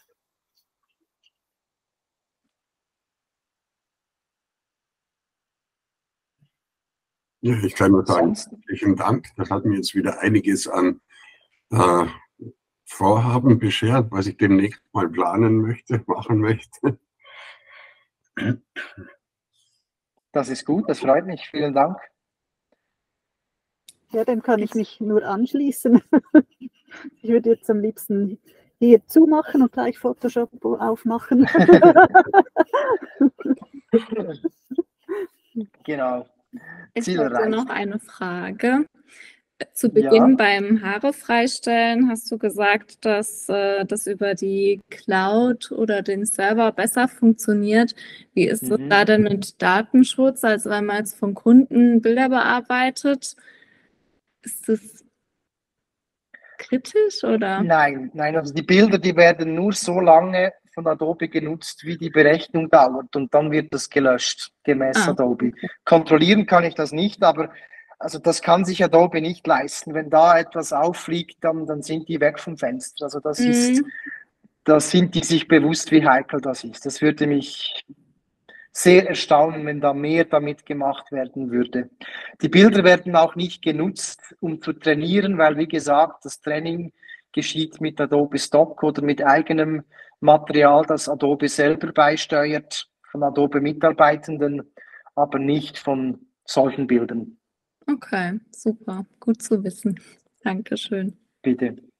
Ja, ich kann nur sagen, herzlichen Dank. Das hat mir jetzt wieder einiges an Vorhaben beschert, was ich demnächst mal planen möchte, machen möchte. Das ist gut, das freut mich. Vielen Dank. Ja, dem kann ich mich nur anschließen. Ich würde jetzt am liebsten hier zumachen und gleich Photoshop aufmachen. Genau. Ich Ziel hätte erreicht. noch eine Frage. Zu Beginn Ja. beim Haare freistellen hast du gesagt, dass das über die Cloud oder den Server besser funktioniert. Wie ist es da denn mit Datenschutz? Also wenn man jetzt von Kunden Bilder bearbeitet, ist das kritisch oder? Nein, also die Bilder, die werden nur so lange von Adobe genutzt, wie die Berechnung dauert, und dann wird das gelöscht, gemäß Adobe. Kontrollieren kann ich das nicht, aber also das kann sich Adobe nicht leisten. Wenn da etwas auffliegt, dann sind die weg vom Fenster. Also das sind die sich bewusst, wie heikel das ist. Das würde mich sehr erstaunen, wenn da mehr damit gemacht werden würde. Die Bilder werden auch nicht genutzt, um zu trainieren, weil, wie gesagt, das Training geschieht mit Adobe Stock oder mit eigenem Material, das Adobe selber beisteuert, von Adobe-Mitarbeitenden, aber nicht von solchen Bildern. Okay, super. Gut zu wissen. Dankeschön. Bitte.